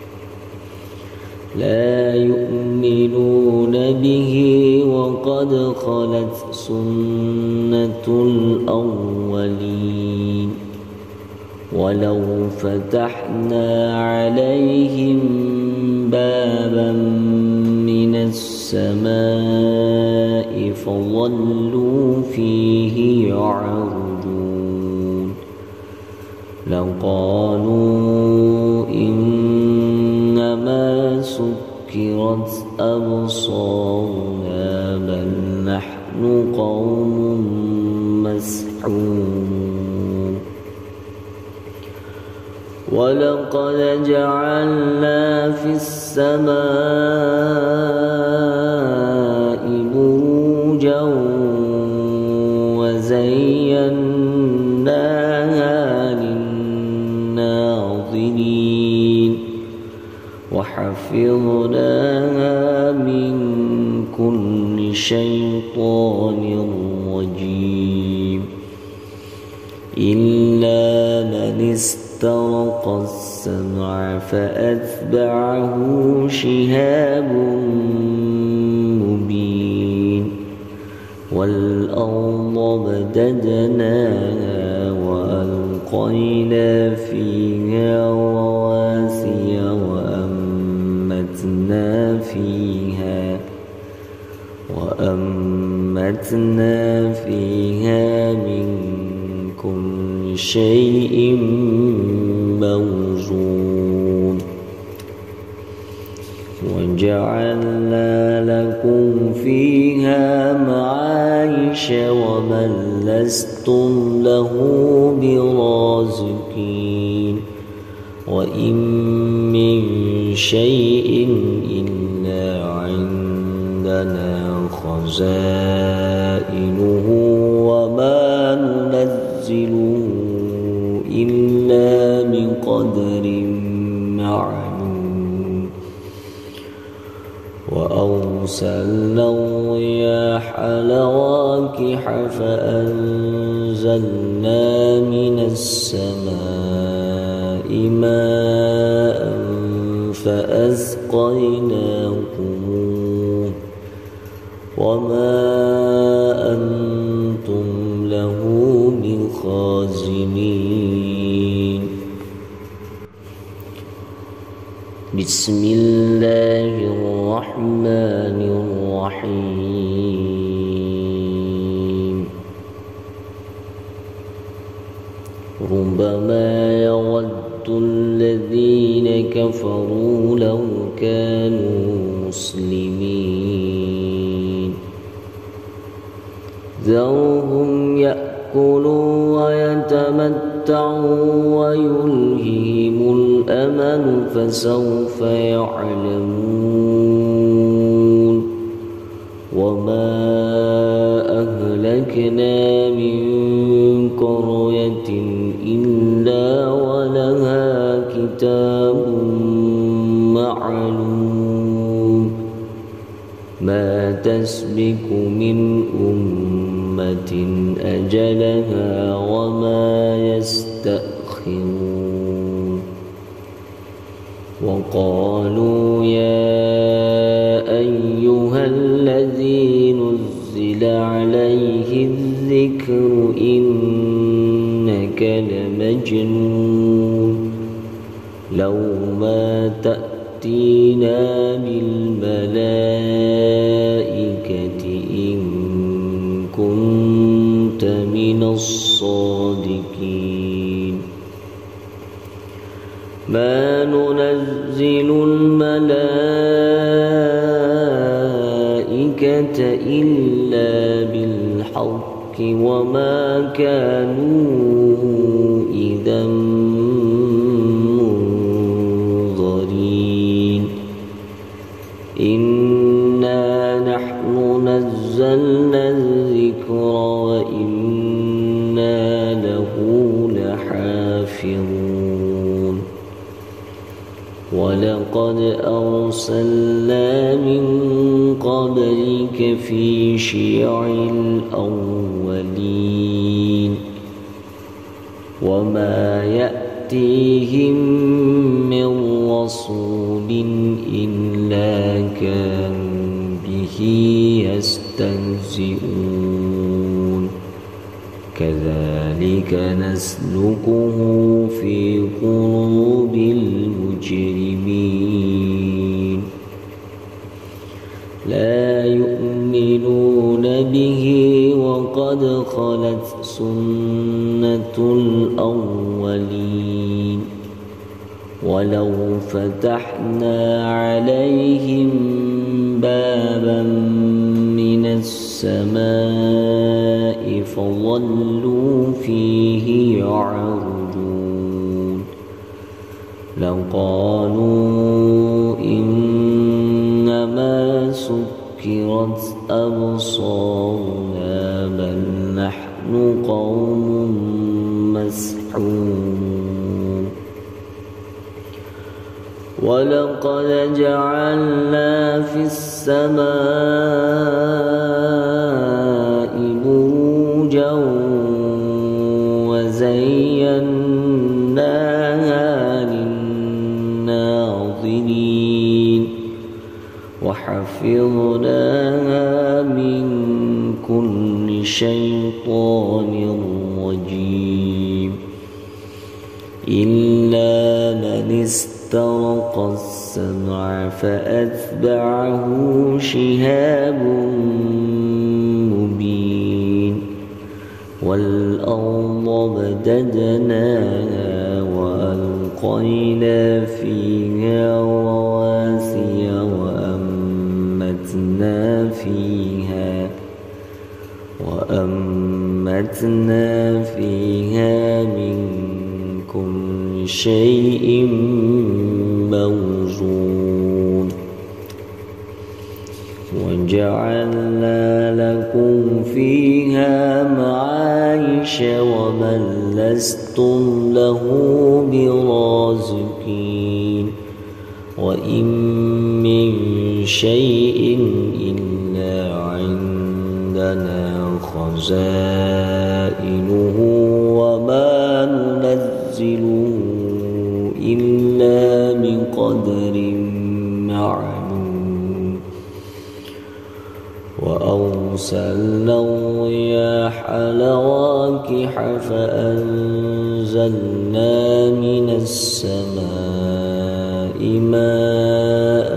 لا يؤمنون به وقد خلت سنة الأولين ولو فتحنا عليهم بابا من السماء فظلوا فيه يعرجون لقالوا إنما سكرت أبصارنا بل نحن قوم مسحورون ولقد جعلنا في السماء بروجا وزيناها للناظرين وحفظناها من كل شيطان رجيم إلا من استرق السمع فأتبعه شهاب مبين والأرض مددناها وألقينا فيها رواسي وأنبتنا فيها من كل شيء موزون وجعلنا لكم فيها معايش ومن لستم له برازقين وإن من شيء إلا عندنا خزائنه وما ننزله إلا بقدر معلوم وأرسلنا الرياح لواقح فأنزلنا من السماء ماء فأسقيناكموه وما أنتم له بخازنين بسم الله الرحمن الرحيم ربما يود الذين كفروا لو كانوا مسلمين ذرهم يأكلوا ويتمتعوا ويلههم الأمل فسوف يعلمون وما أهلكنا من قرية إلا ولها كتاب معلوم ما تسبق من أمة أجلها وما يستأخرون وقالوا يا أيها الذي نزل عليه الذكر إنك لمجنون لو ما تأتينا بالملائكة إن كنت من الصادقين ما ننزل الملائكة إلا بالحق وما كانوا إذا منظرين إنا نحن نزلنا الذكر وإنا له لحافظون ولقد أرسلنا من قبلك في شيع الأولين وما يأتيهم من رسول إلا كانوا به يستهزئون كذلك نسلكه في قلوب المجرمين لا يؤمنون به وقد خلت سنة الأولين ولو فتحنا عليهم بابا من السماء فظلوا فيه يعرجون لقالوا إنما سكرت أبصارنا بل نحن قوم مسحورون ولقد جعلنا في السماء بروجا وزيناها للناظرين وحفظناها من كل شيطان رجيم إلا من استرق السمع فأتبعه شهاب مبين والأرض مددناها وألقينا فيها رواسي وأنبتنا فيها من كل شيء موزون وجعلنا لكم فيها معايش ومن لستم له برازقين وإن من شيء إلا عندنا خزائنه وما ننزله إلا بقدر معلوم وأرسلنا الرياح لواقح فأنزلنا من السماء ماء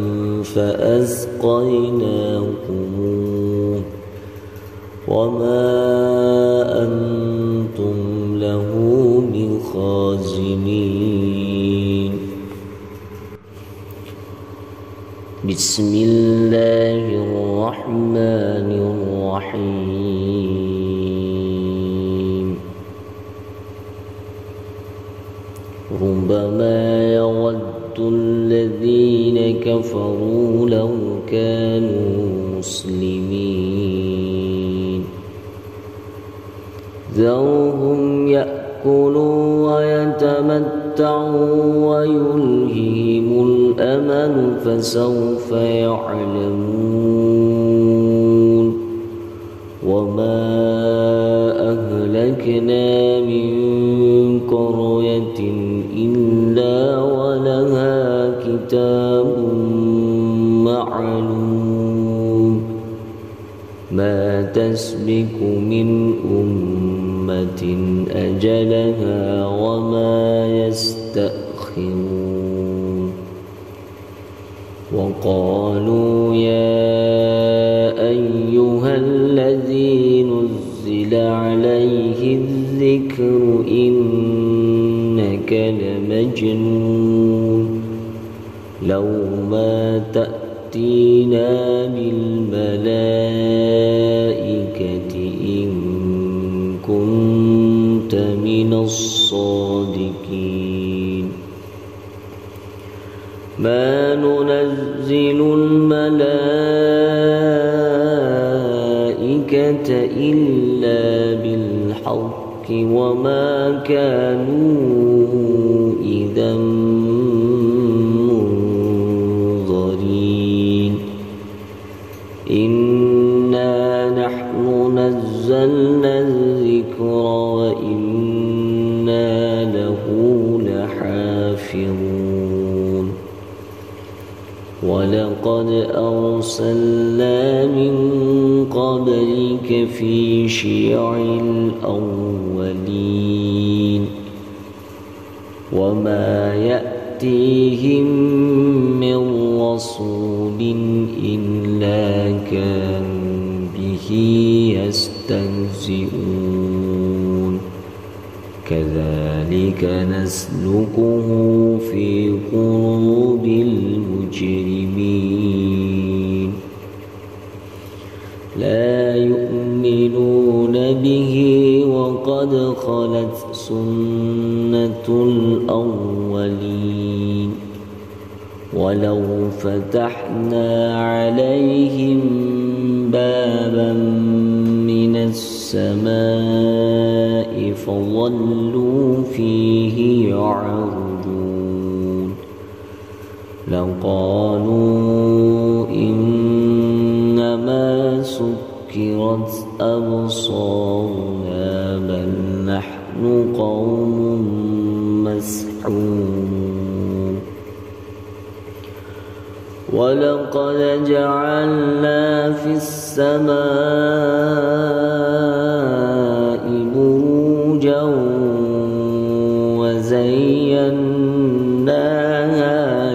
فأسقيناكموه وما أنتم له بخازنين بسم الله الرحمن الرحيم ربما يود الذين كفروا لو كانوا مسلمين ذرهم يأكلوا ويتمتعوا ويلههم الأمل فسوف يعلمون وما أهلكنا من قرية إلا ولها كتاب معلوم ما تسبق من أمة أجلها وما يستأخرون وقالوا يا أيها الذي نزل عليه الذكر إنك لمجنون لو ما تأتينا بالملائكة إن من الصادقين ما ننزل الملائكة إلا بالحق وما كانوا إذا منظرين إنا نحن نزلنا الذكر وإنا له لحافظون ولقد أرسلنا من قبلك في شيع الأولين وما يأتيهم من رسول إلا كانوا به يستهزئون كذلك نسلكه في قلوب المجرمين لا يؤمنون به وقد خلت سنة الأولين ولو فتحنا عليهم بابا من السماء فظلوا فيه يعرجون لقالوا إنما سكرت أبصارنا بل نحن قوم مسحورون ولقد جعلنا في السماء بروجا وزيناها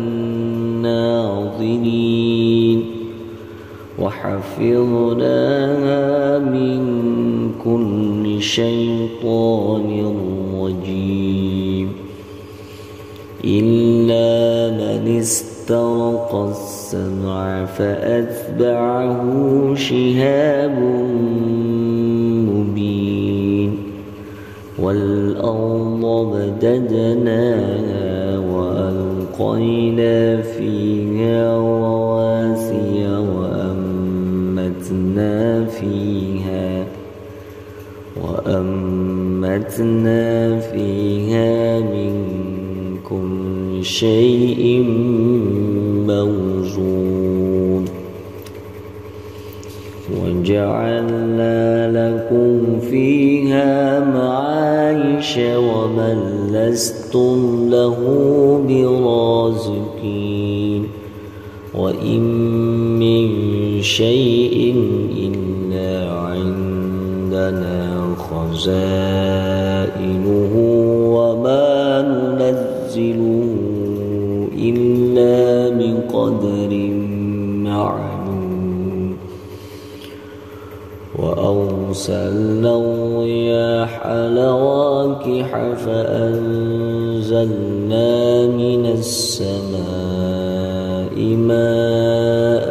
للناظرين وحفظناها من كل شيطان رجيم إلا من استرق السمع فأتبعه شهاب مبين والأرض مددناها وألقينا فيها رواسي وأنبتنا فيها من كل شيء موزون وجعلنا لكم فيها معايش ومن لستم له برازقين وإن من شيء إلا عندنا خزائنه وما ننزله إلا بقدر معلوم وأرسلنا الرياح لواقح فأنزلنا من السماء ماء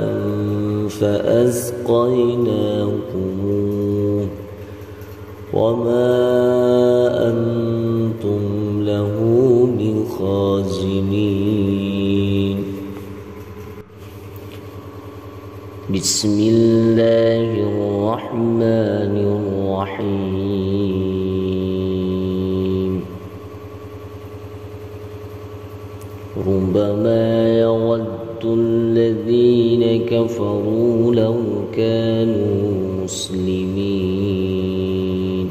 فأسقيناكموه وما أنتم له بخازنين بسم الله الرحمن الرحيم ربما يود الذين كفروا لو كانوا مسلمين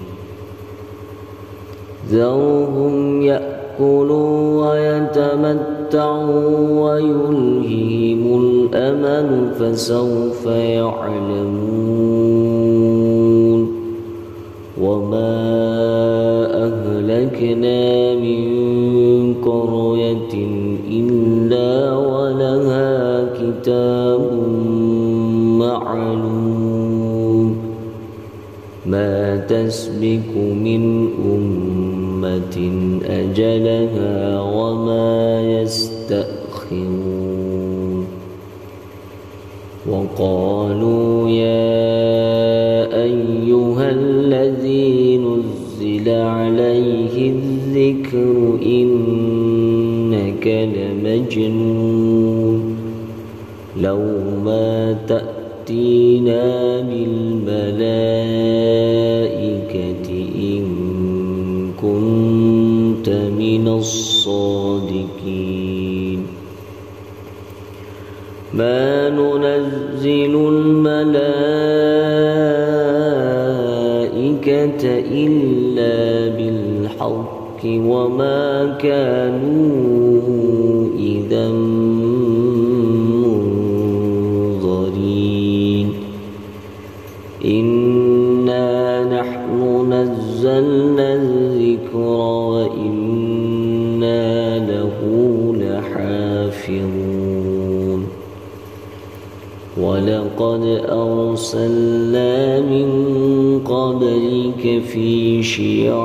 ذرهم يأكلوا ويتمتعوا ويلههم الأمل فسوف يعلمون وما أهلكنا من قرية إلا ولها كتاب معلوم ما تسبق من أمة أجلها وما يستأخرون وقالوا يا أيها الذي نزل نزل عليه الذكر إنك لمجنون لو ما تأتينا بالملائكة إن كنت من الصادقين ما ننزل الملائكة إلا بالحق وما كانوا إذا منظرين إنا نحن نزلنا الذكر وإنا له لحافظون ولقد أرسلنا من قبلك في شيع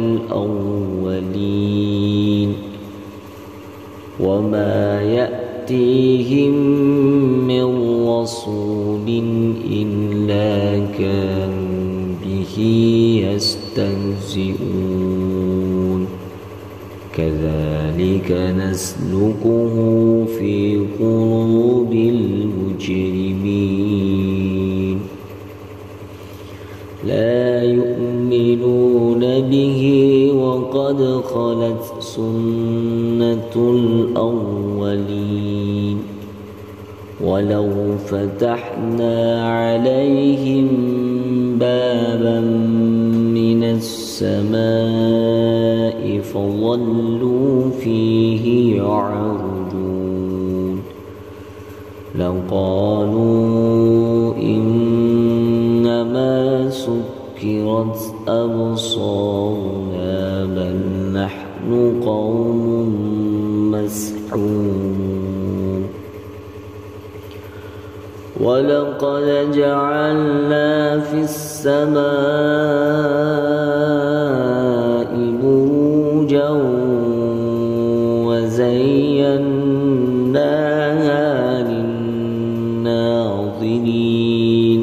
الأولين وما يأتيهم من رسول إلا كانوا به يستهزئون كذلك نسلكه في قلوب المجرمين لا يؤمنون به وقد خلت سنة الأولين ولو فتحنا عليهم بابا من السماء فظلوا فيه يعرجون لقالوا إنما سكرت أبصارنا بل نحن قوم مسحورون ولقد جعلنا في السماء بروجا وزيناها للناظرين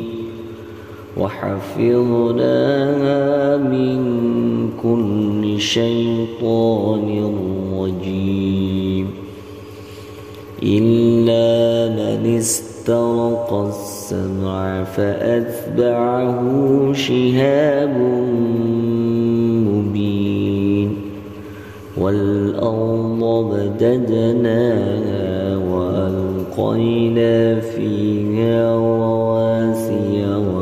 وحفظناها من كل شيطان رجيم إلا من استرق السمع فأتبعه شهاب مبين والأرض مددناها وألقينا فيها رواسي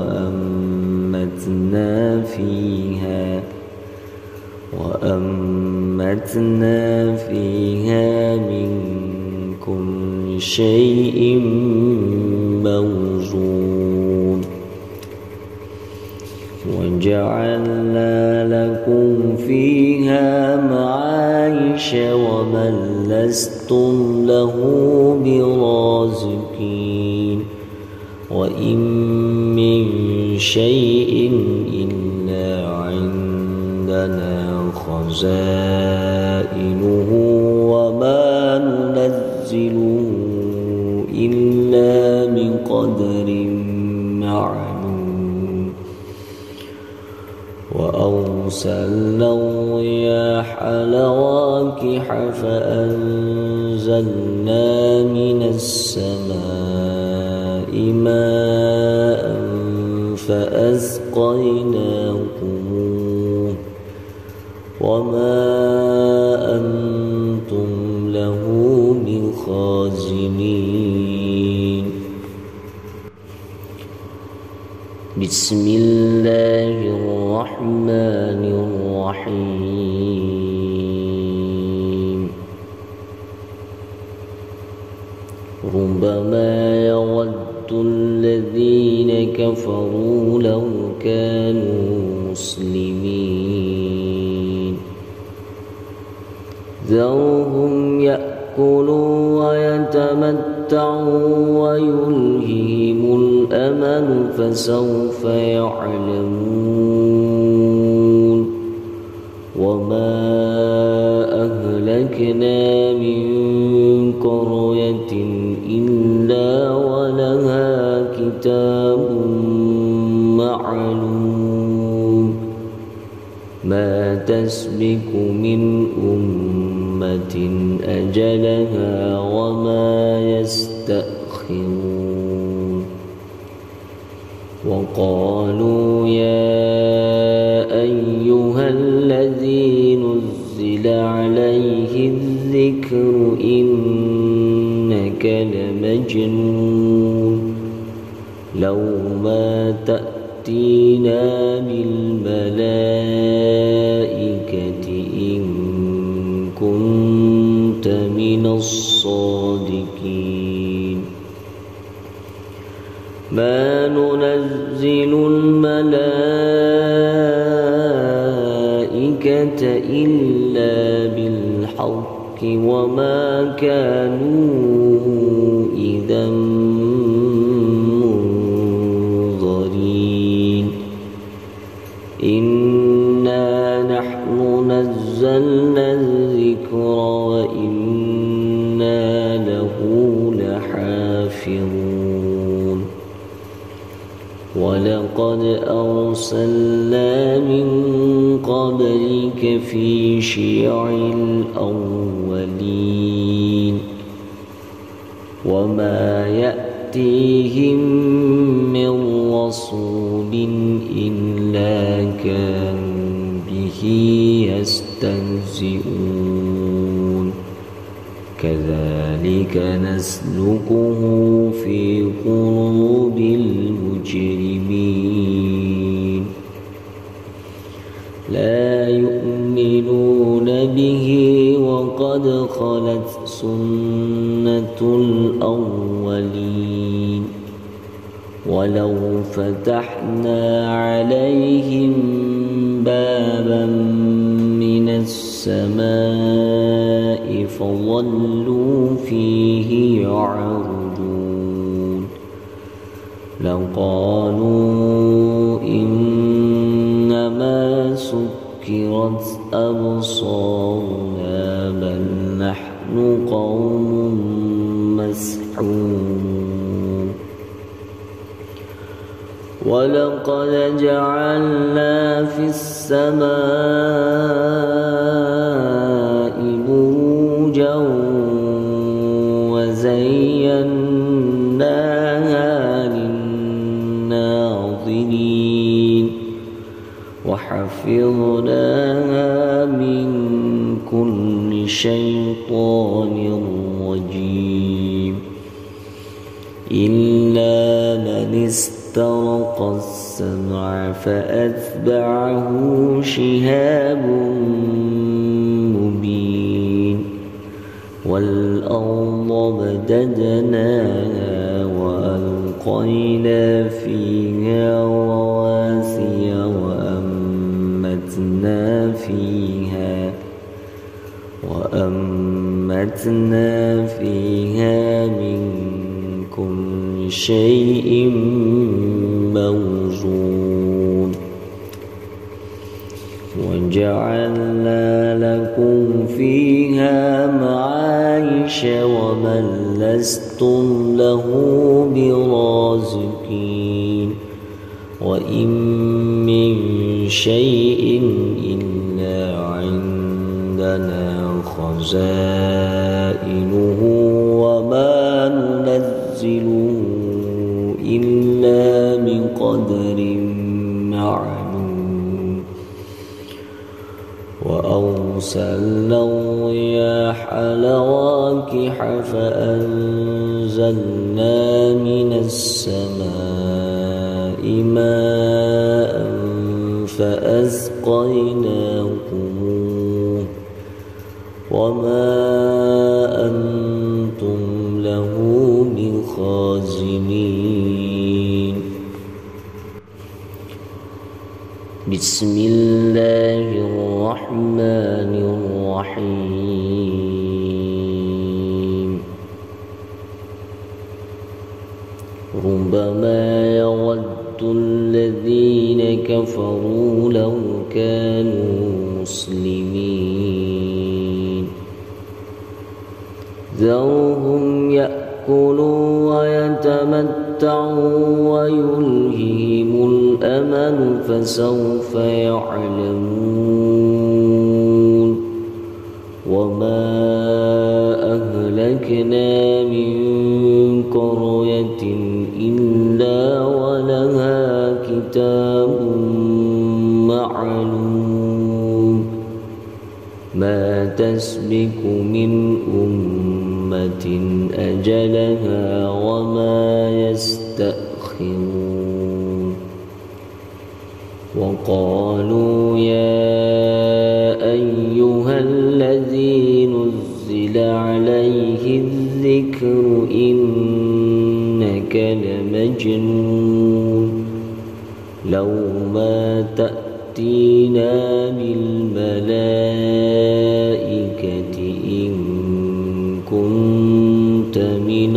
وأنبتنا فيها من كل شيء موزون وجعلنا لكم فيها معايش ومن لستم له برازقين وإن من شيء إلا عندنا خزائنه وما ننزله إلا بقدر معلوم وأرسلنا الرياح لواقح فأنزلنا من السماء ماء فأسقيناكموه وما أنتم له بخازنين بسم الله الرحمن الرحيم ربما يود الذين كفروا لو كانوا مسلمين ذرهم يأكلوا ويتمتعوا ويلههم الأمل فسوف يعلمون وما أهلكنا من قرية إلا ولها كتاب معلوم ما تسبق من أمة أجلها وما يستأخرون وقالوا يا أيها الذي نزل عليه الذكر إنك لمجنون لو ما تأتينا بالملائكة إن كنت من الصادقين ما ننزل الملائكة إلا بالحق وما كانوا إذا منظرين إنا نحن نزلنا الذكر وإنا له لحافظون ولقد أرسلنا من قبلك في شيع الأولين وما يأتيهم من رسول إلا كانوا به يستهزئون كذلك نسلكه في قلوب المجرمين لا يؤمنون به وقد خلت سنة الأولين ولو فتحنا عليهم بابا من السماء فظلوا فيه يعرجون لقالوا إنما سكرت أبصارنا بل نحن قوم مسحورون ولقد جعلنا في السماء بروجا وزيناها للناظرين وحفظناها من كل شيطان رجيم إلا من استرق السمع فأتبعه شهاب مبين والأرض مددناها وألقينا فيها رواسي وأنبتنا فيها من كل شيء موزون وجعلنا لكم فيها معايش ومن لستم له برازقين وإن من شيء إلا عندنا خزائنه وما ننزله إلا بقدر معلوم وأرسلنا الرياح لواقح فأنزلنا من السماء ماء فأسقيناكموه وما أنتم له بخازنين بسم الله الرحمن الرحيم ربما يود الذين كفروا لو كانوا مسلمين ذرهم يأكلوا ويتمتعوا ويلههم الأمل فسوف يعلمون معلوم ما تسبق من أمة أجلها وما يستأخرون وقالوا يا أيها الذي نزل عليه الذكر إنك لمجنون لو ما تأتينا بالملائكة إن كنت من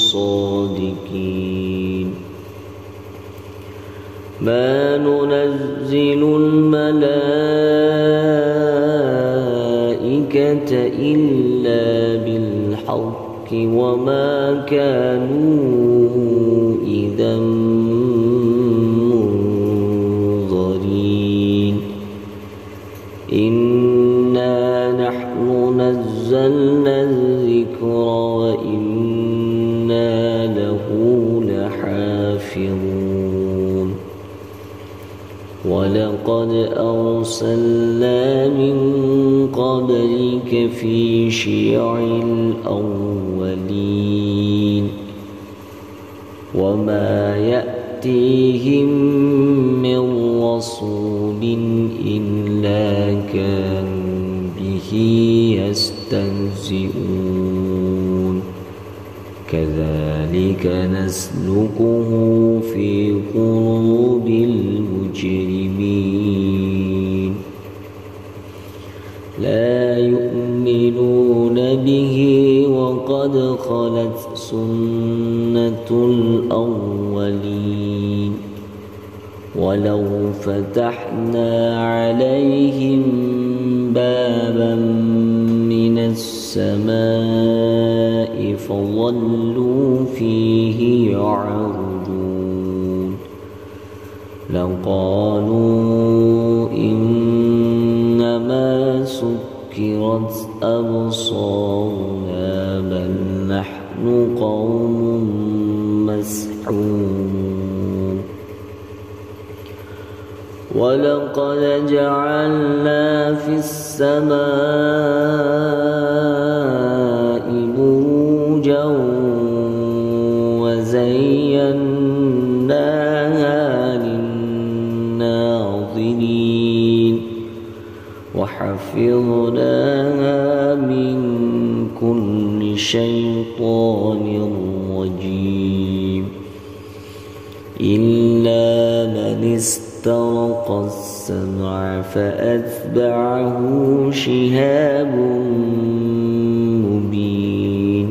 الصادقين ما ننزل الملائكة إلا بالحق وما كانوا إذا منظرين إنا نحن نزلنا الذكر وإنا له لحافظون ولقد أرسلنا من قبلك في شيع الأولين وما يأتيهم من رسول إلا كانوا به يستهزئون كذلك نسلكه في قلوب المجرمين لا يؤمنون به وقد خلت سنة الأولين ولو فتحنا عليهم بابا من السماء فظلوا فيه يعرجون لقالوا إنما سكرت أبصارنا بل نحن قوم مسحورون ولقد جعلنا في السماء بروجا وزيناها للناظرين وحفظناها من كل شيطان رجيم إلا من استرق السمع فأتبعه شهاب مبين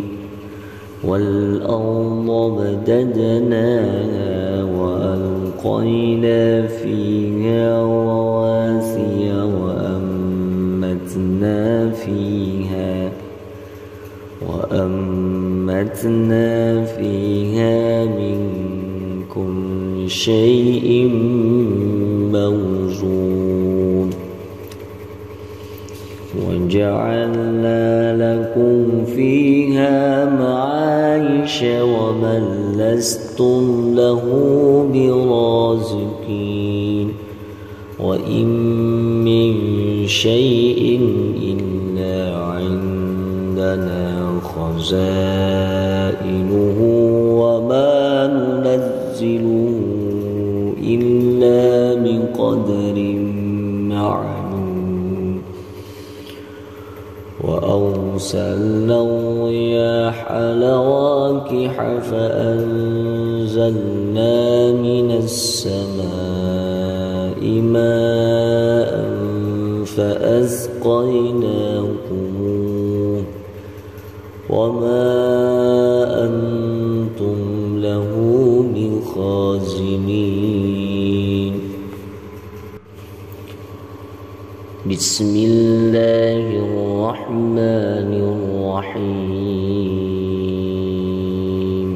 والأرض مددناها وألقينا فيها رواسي وأنبتنا فيها من كل شيء موزون وجعلنا لكم فيها معايش ومن لستم له برازقين وإن من شيء إلا عندنا خزائنه وما ننزله إلا بقدر معلوم وأرسلنا الرياح لواقح فأنزلنا من السماء ماء فأسقيناكموه وما أنتم له بخازنين بسم الله الرحمن الرحيم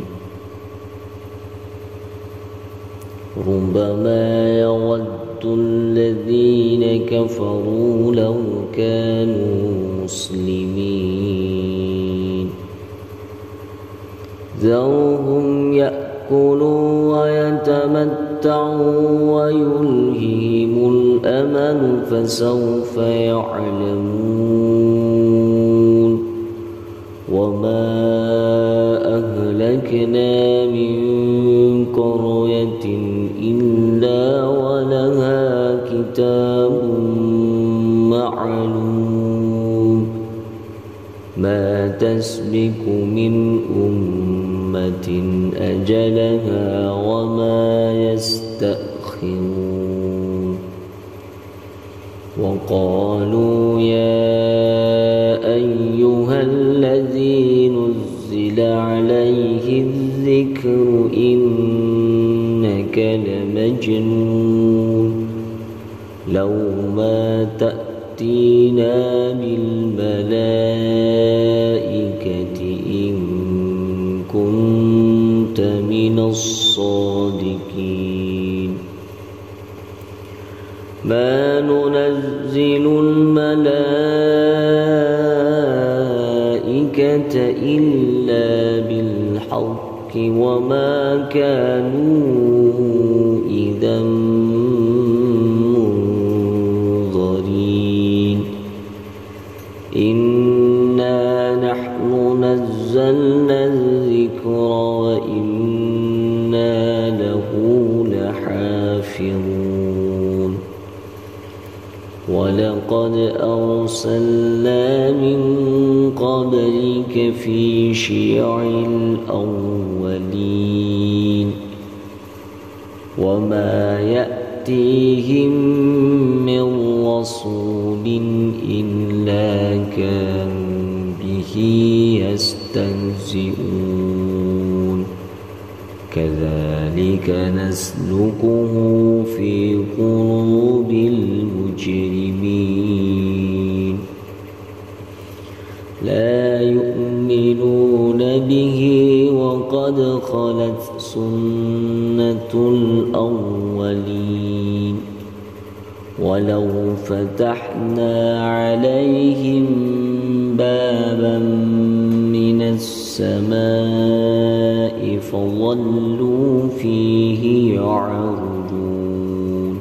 ربما يود الذين كفروا لو كانوا مسلمين ذرهم يأكلوا ويتمتعوا ويلههم الأمل آمنوا فسوف يعلمون وما أهلكنا من قرية إلا ولها كتاب معلوم ما تسبق من أمة أجلها وما يستأخرون وقالوا يا أيها الذي نزل عليه الذكر إنك لمجنون لو ما تأتينا بالملائكة إن كنت من الصادقين ما ننزل الملائكة إلا بالحق وما كانوا إذا منظرين إنا نحن نزلنا الذكر وإنا له لحافظون ولقد أرسلنا من قبلك في شيع الأولين وما يأتيهم من رسول إلا كانوا به يستهزئون كذلك نسلكه في قلوب المجرمين لا يؤمنون به وقد خلت سنة الأولين ولو فتحنا عليهم بابا من السماء فظلوا فيه يعرجون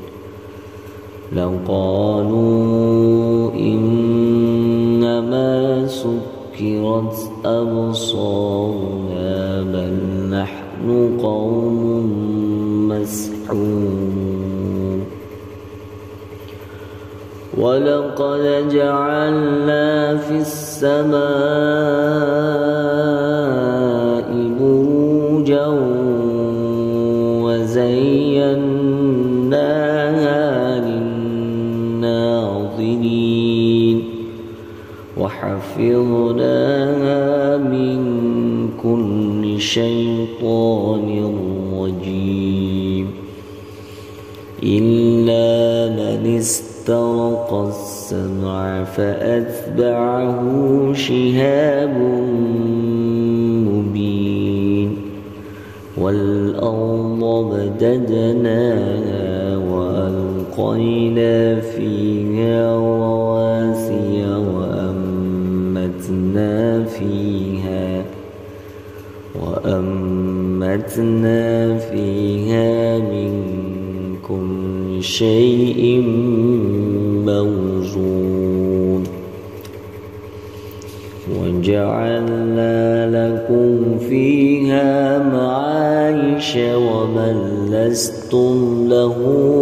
لقالوا إنما سكرت أبصارنا بل نحن قوم مسحورون ولقد جعلنا في السماء بروجا وزيناها للناظرين وحفظناها من كل شيطان رجيم إلا من استرق السمع فأتبعه شهاب مبين والأرض مددناها وألقينا فيها رواسي وأنبتنا فيها من كل شيء موزون وجعلنا لكم فيها معايش ومن لستم له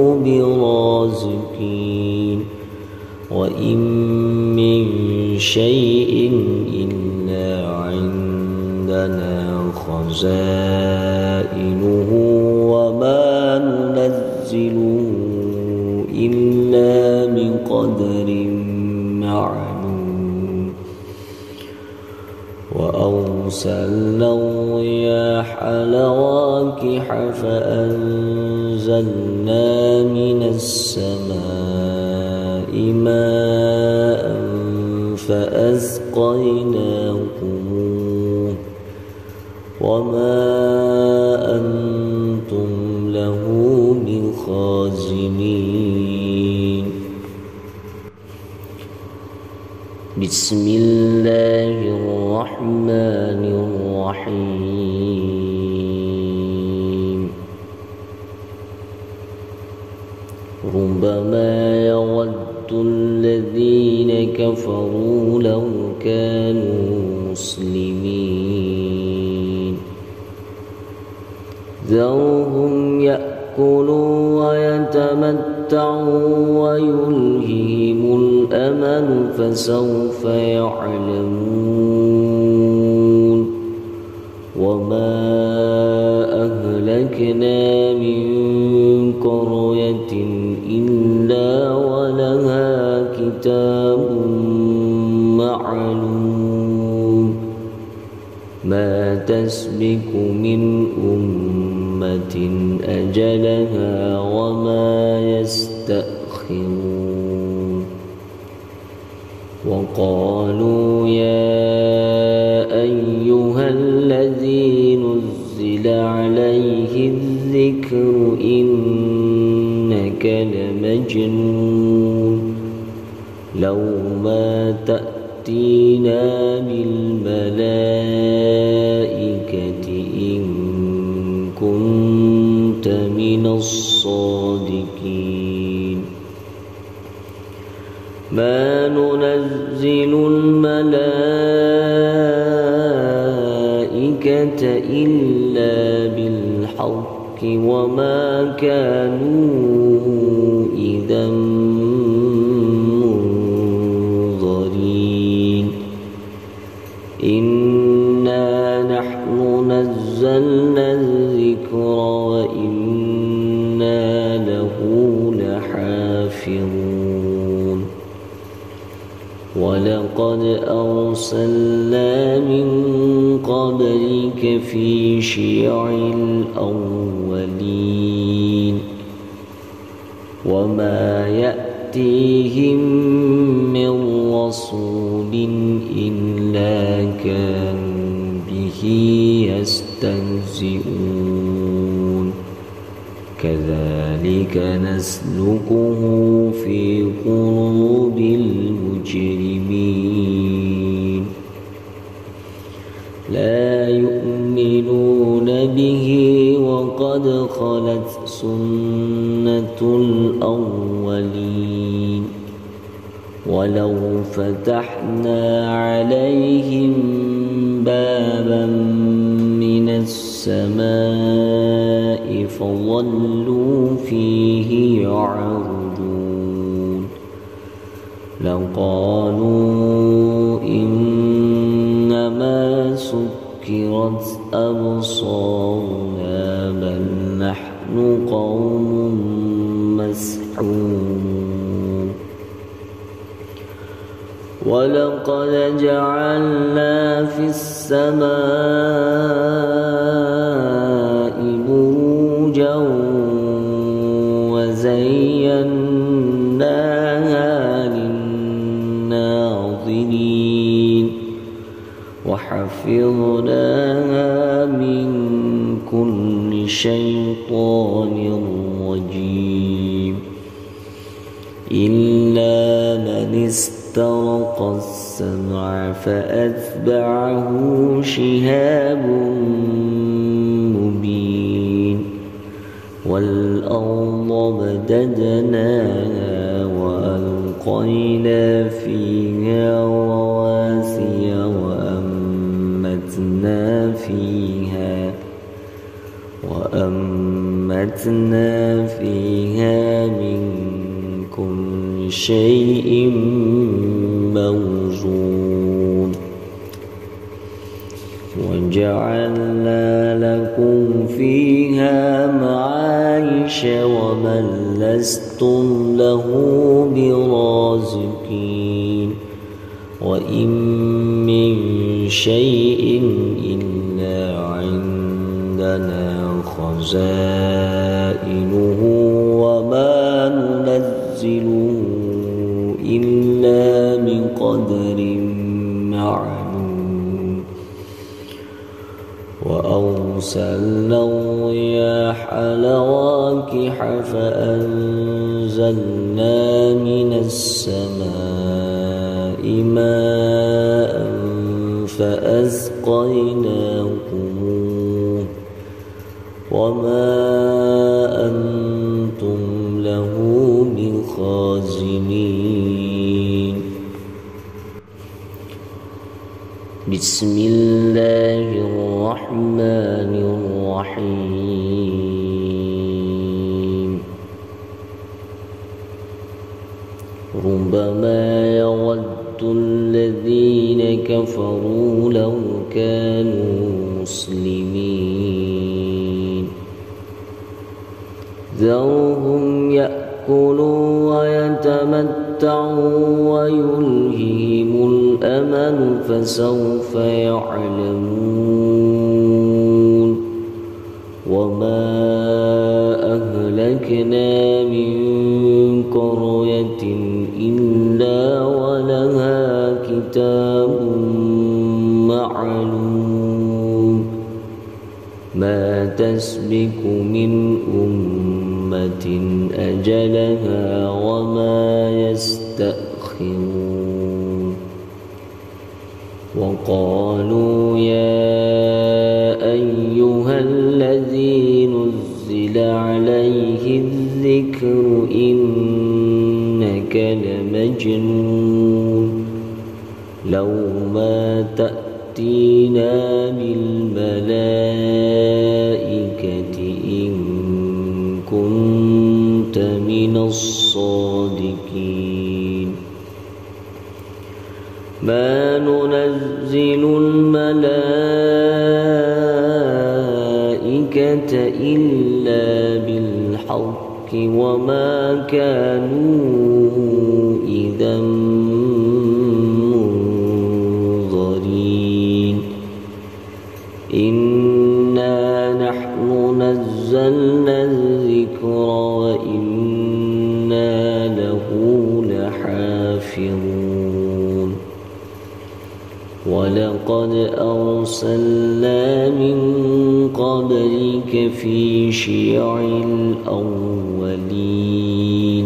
برازقين وإن من شيء إلا عندنا خزائنه وما ننزله إلا بقدر معلوم وأرسلنا الرياح لواقح فأنزلنا من السماء ماء فأسقيناكموه وما أنتم له بخازنين بسم الله الرحمن الرحيم ربما يود الذين كفروا لو كانوا مسلمين ذرهم يأكلوا ويتمتعوا ويلههم الأمل فسوف يعلمون وما أهلكنا من قرية إلا ولها كتاب معلوم ما تسبق من أمة أجلها وما يستأخرون وقالوا يا أيها الذي نزل عليه الذكر إنك لمجنون لو ما تأتينا بالملائكة إن كنت من الصادقين ما ننزل الملائكة إلا بالحق وما كانوا إذا منظرين إنا نحن نزلنا الذكر وإنا له لحافظون ولقد أرسلنا من قبلك في شيع الأولين وما يأتيهم من رسول إلا كانوا به يستهزئون كذلك نسلكه في قلوب المجرمين لا يؤمنون به وقد خلت سنة الأولين ولو فتحنا عليهم بابا من السماء فظلوا فيه يعرجون لقالوا إنما سكرت أبصارنا بل نحن قوم مسحورون ولقد جعلنا في السماء بروجا وزيناها للناظرين وحفظناها من كل شيطان رجيم إلا من استرق السمع فأتبعه شهاب مبين والأرض مددناها وألقينا فيها رواسي وأنبتنا فيها من كل شيء موزون وجعلنا لكم فيها معايش ومن لستم له برازقين وإن من شيء إلا عندنا خزائنه وما ننزله إلا بقدر معلوم وأرسلنا الرياح لواقح فأنزلنا من السماء ماء فأسقيناكموه وما أنتم له بظالمين الخازنين. بسم الله الرحمن الرحيم. ربما يود الذين كفروا لو كانوا مسلمين. ذرهم يأكلوا ويتمتعوا ويلههم الأمل فسوف يعلمون. وما أهلكنا من قرية إلا ولها كتاب معلوم ما تسبق من أمة أجلها وما يستأخرون. وقالوا يا أيها الذي نزل عليه الذكر إنك لمجنون لو ما تأتينا بالملائكة إن كنت من الصادقين. ما ننزل الملائكة إلا بالحق وما كانوا إذا منظرين. إنا نحن نزلنا الذكر وإنا له لحافظون. ولقد أرسلنا من قبلك في شيع الأولين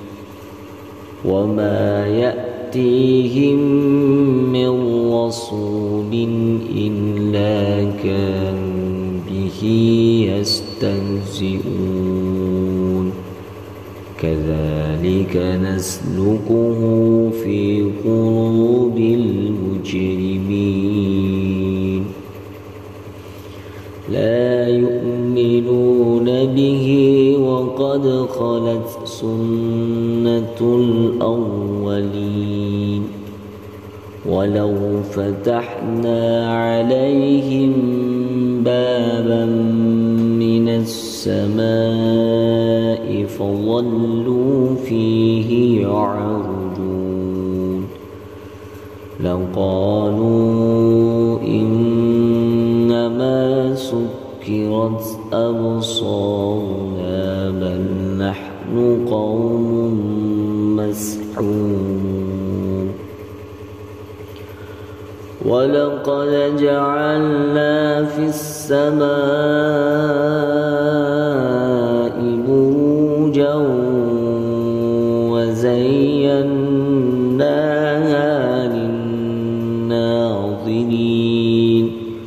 وما يأتيهم من رسول إلا كانوا به يستهزئون. كذلك نسلكه في قلوب المجرمين. لا يؤمنون به وقد خلت سنة الأولين. ولو فتحنا عليهم بابا من السماء فظلوا فيه يعرجون لقالوا إنما سكرت أبصارنا بل نحن قوم مسحورون. ولقد جعلنا في السماء بروجا وزيناها للناظرين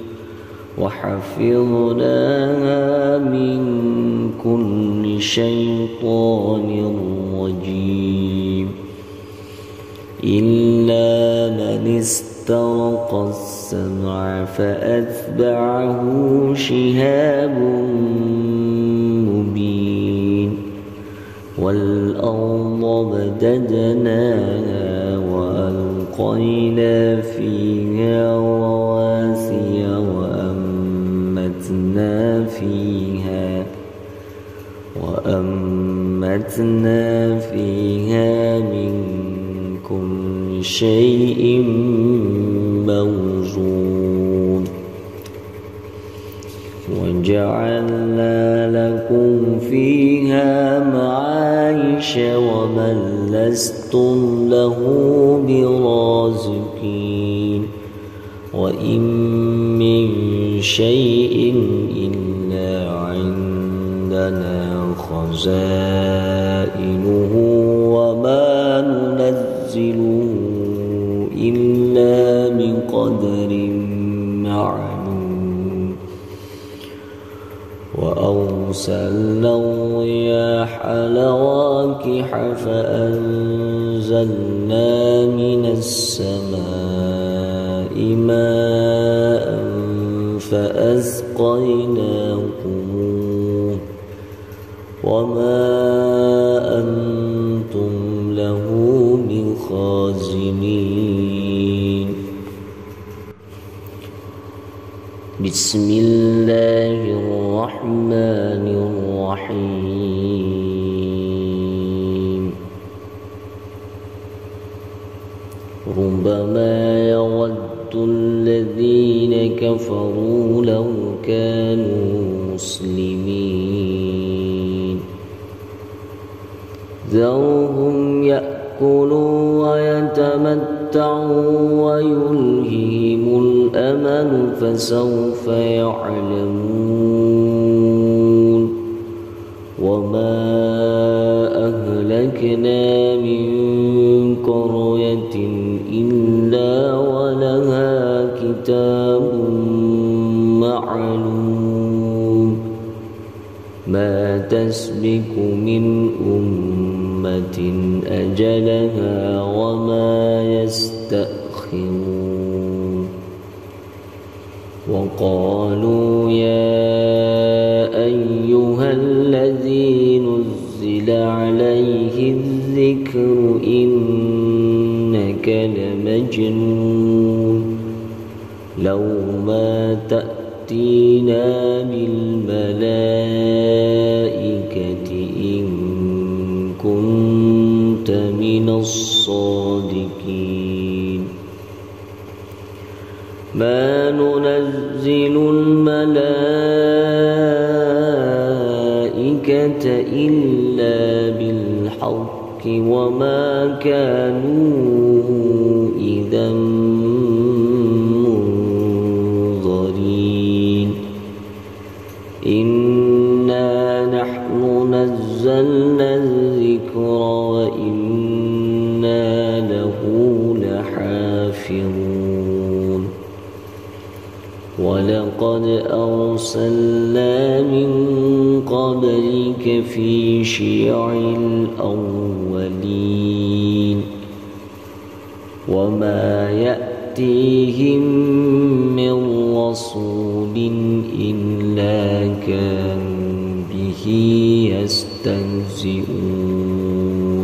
وحفظناها من كل شيطان رجيم إلا من استرق السمع فأتبعه شهاب مبين. والأرض مددناها وألقينا فيها رواسي وأنبتنا فيها من كل شيء موزون. وجعلنا لكم فيها معايش ومن لستم له برازقين. وإن من شيء إلا عندنا خزائنه وما ننزله إلا بقدر معلوم. وأوحينا وأرسلنا الرياح لواقح فأنزلنا من السماء ماء فأسقيناكم وما أنتم له بخازنين. بسم الله الرحمن الرحيم. ربما يود الذين كفروا لو كانوا مسلمين ذرهم يأكلوا ويتمتعوا ويلههم الأمل فسوف يعلمون. وما أهلكنا من قرية إلا ولها كتاب معلوم ما تسبق من أمة أجلها وما يستأخرون. وقالوا يا أيها الذي نزل عليه الذكر إنك لمجنون لو ما تأتينا بالملائكة إن كنت من الصادقين. ما ننزل الملائكة إلا بالحق وما كانوا إذا منظرين. إنا نحن نزلنا الذكر وإنا له لحافظون. ولقد أرسلنا من قبلك في شيع الأولين وما يأتيهم من رسول إلا كانوا به يستهزئون.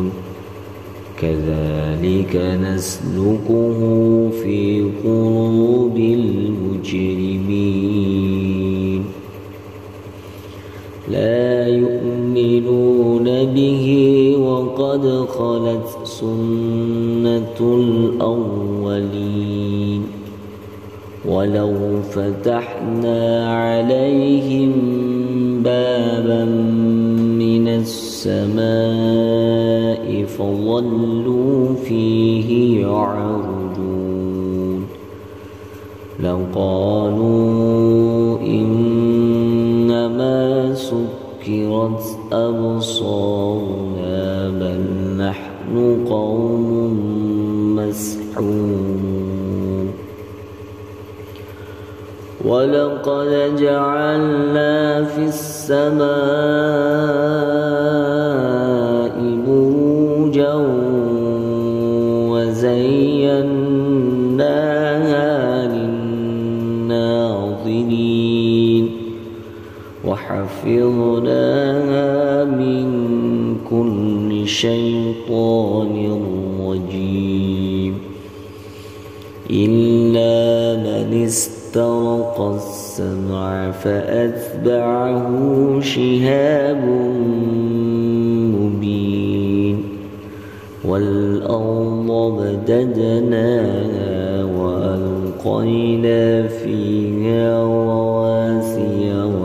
كذلك نسلكه في قلوب المجرمين لا يؤمنون به وقد خلت سنة الأولين. ولو فتحنا عليهم بابا من السماء فظلوا فيه يعرجون لقالوا إنما سكرت أبصارنا بل نحن قوم مسحورون. ولقد جعلنا في السماء بروجا وزيناها للناظرين وحفظناها من كل شيطان رجيم إلا من استرق السمع فأتبعه شهاب مبين. والأرض مددناها وألقينا فيها رواسي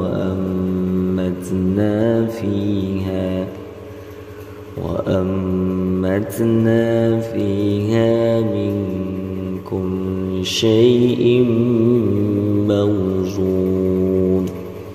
وأنبتنا فيها من كل شيء موزون.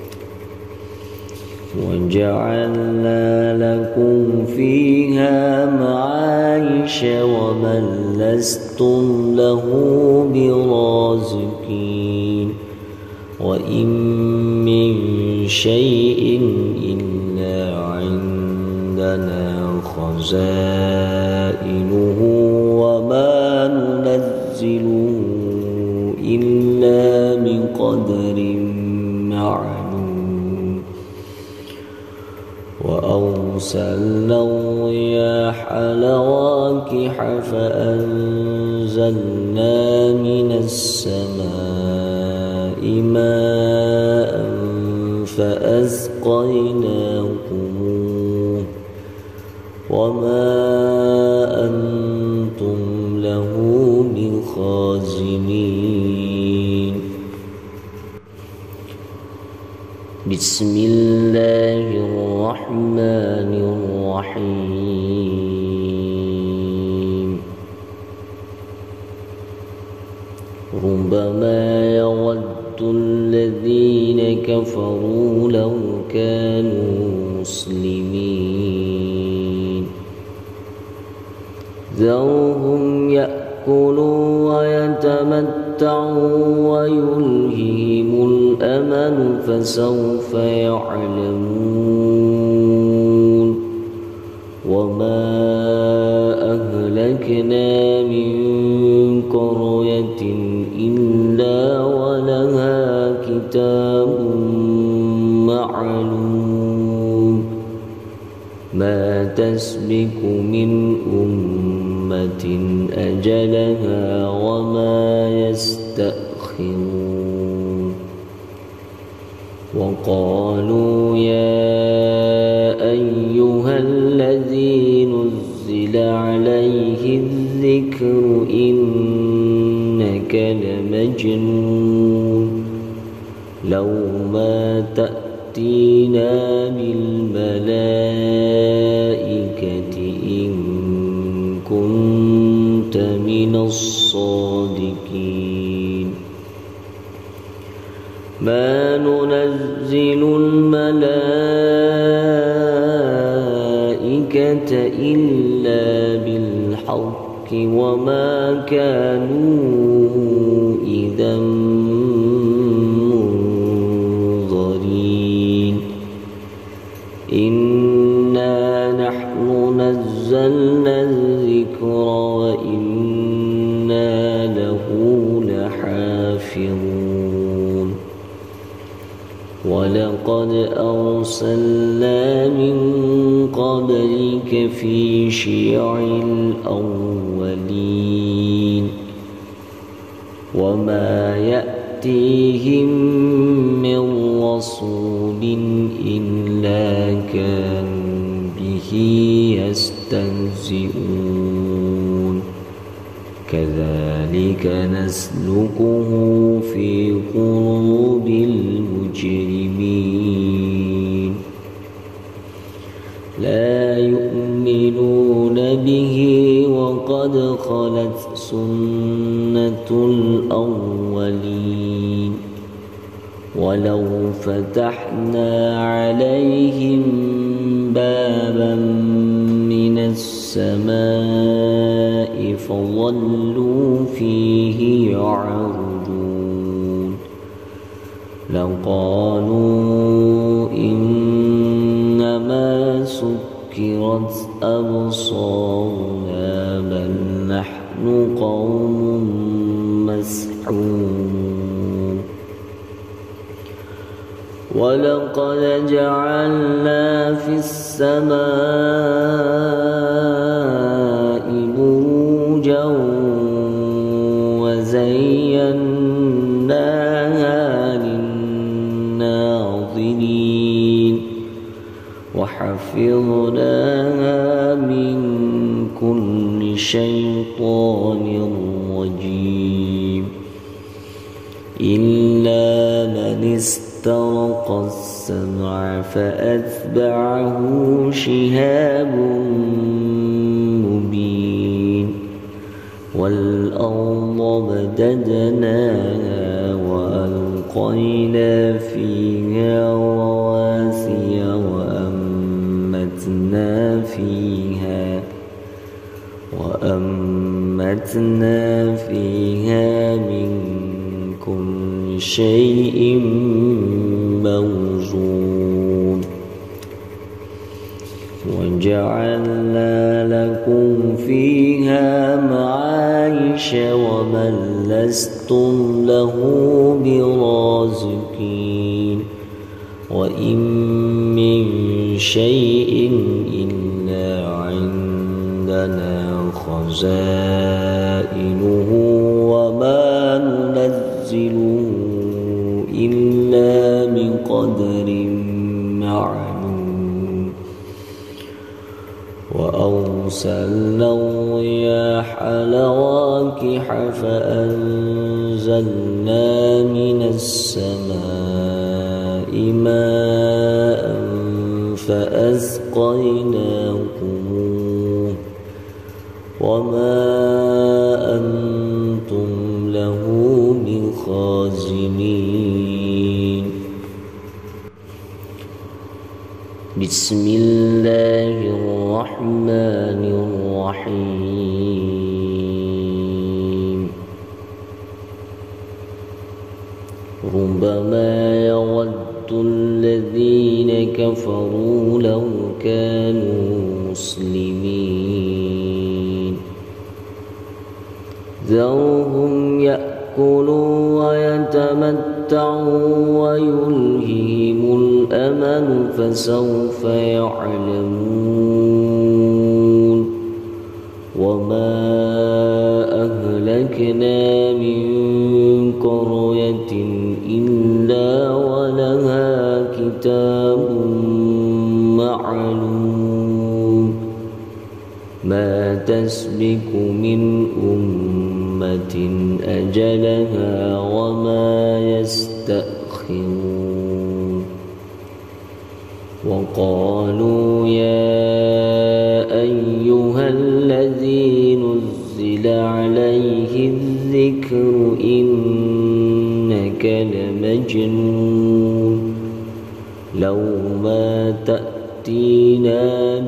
وجعلنا لكم فيها معايش ومن لستم له برازقين وإن من شيء إلا عندنا خزائنه وما ننزله إلا بقدر معلوم وأرسلنا الرياح لواقح فأنزلنا من السماء ماء فأسقيناكموه وما أنتم له بخازنين بسم الله الرحمن الرحيم ربما يود الذين كفروا لو كانوا مسلمين ذرهم يأكلوا ويتمتعوا ويلههم الأمل فسوف يعلمون وما أهلكنا من قرية إلا ولها كتاب معلوم ما تسبق من أمة أجلها وما يستأخرون وقالوا يا أيها الذي نزل عليه الذكر إنك لمجنون لو ما تأتينا بالملائكة إن كنت من الصادقين ما ننزل الملائكة إلا بالحق وما كانوا إذا منظرين إنا نحن نزلنا الذكر وإنا له لحافظون ولقد أرسلنا من قبلك في شيع الأولين وما يأتيهم من رسول إلا كانوا به يستهزئون كذلك نسلكه في قلوب المجرمين لا يؤمنون به وقد خلت سنة الأولين ولو فتحنا عليهم بابا من السماء فظلوا فيه يعرجون لقالوا إنما سكرت أبصارنا بل نحن قوم مسحورون ولقد جعلنا في السماء بروجا وزيناها للناظرين وحفظناها من كل شيطان رجيم إلا من استرق السمع فأتبعه شهاب مبين والأرض مددناها وألقينا فيها رواسي وأنبتنا فيها من كل شيء موزون وجعلنا لكم فيها معايش ومن لستم له برازقين وإن من شيء إلا عندنا خزائنه وما ننزله إلا بقدر معلوم وأرسلنا الرياح لواقح فأنزلنا من السماء ماء فأسقيناكموه وما أنتم له بخازنين بسم الله الرحمن الرحيم ربما يود الذين كفروا لو كانوا مسلمين ذرهم يأكلوا ويتمتعوا ويلههم الأمل فسوف يعلمون وما أهلكنا من قرية إلا ولها كتاب معلوم ما تسبق من أمة أجلها وما يستأخرون وقالوا يا أيها الذي نزل عليه الذكر إنك لمجنون لو ما تأتينا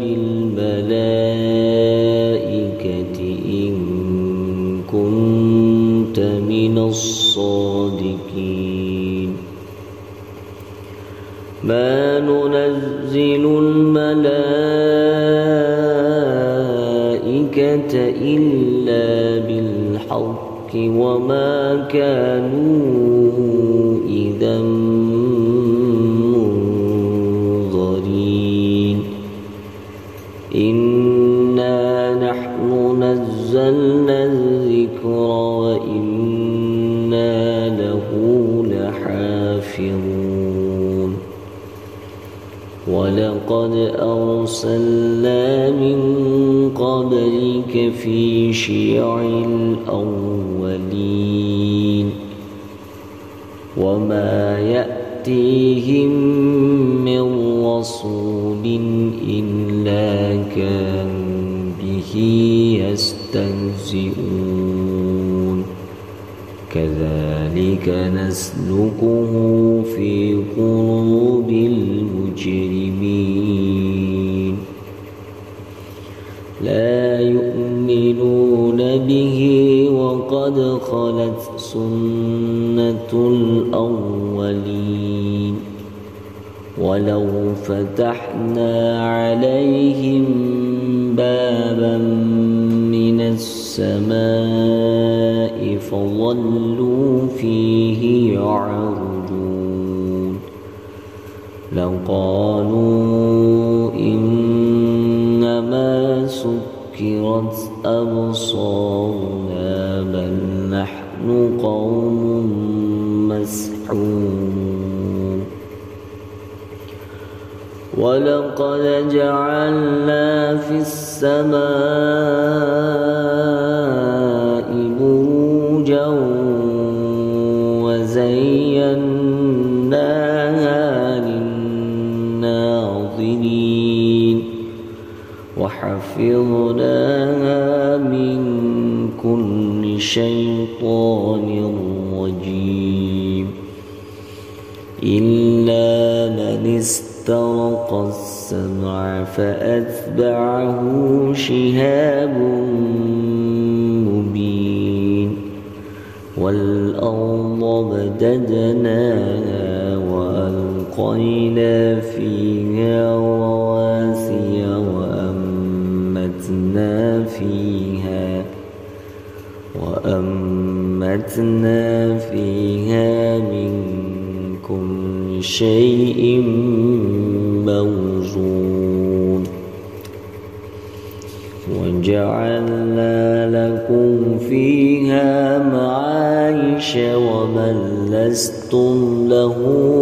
بالملائكة إن كنت من الصادقين ما ننزل الملائكة إلا بالحق وما كانوا إذا منظرين إنا نحن نزلنا الذكر وإنا له لحافظون ولقد أرسلنا من قبلك في شيع الأولين وما يأتيهم من رسول إلا كانوا به يستهزئون كذلك نسلكه في قلوب المجرمين لا يؤمنون به وقد خلت سنة الأولين ولو فتحنا عليهم بابا من السماء فظلوا فيه يعرجون لقالوا إنما سكرت أبصارنا بل نحن قوم مسحورون ولقد جعلنا في السماء بروجا وزيناها للناظرين وحفظناها من كل شيطان رجيم إلا من استرق السمع فأتبعه شهاب مبين والأرض مددناها وألقينا فيها رواسي وأنبتنا فيها من كل شيء موزون وجعلنا لكم فيها معايش ومن لستم له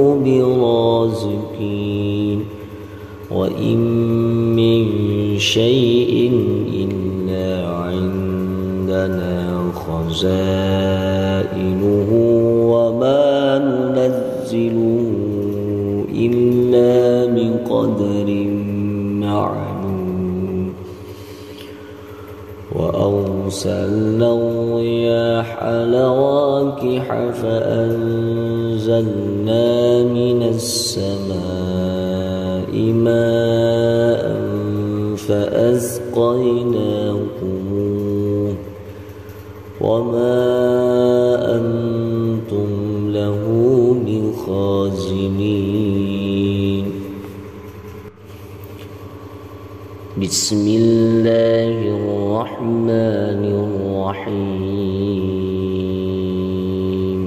برازقين وإن من شيء إلا عندنا خزائنه وما ننزله إلا بقدر معلوم وأرسلنا الرياح لواقح فأنزلنا من السماء ماء فأسقيناكموه وما أنتم له بخازنين بسم الله الرحمن الرحيم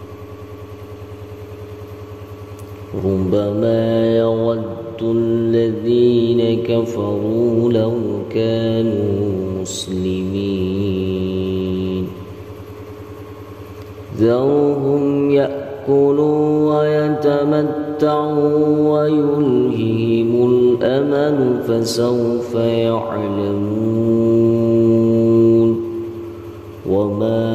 ربما يود الذين كفروا لو كانوا مسلمين ذرهم يأكلوا ويتمتعوا ويلههم الأمل فسوف يعلمون وما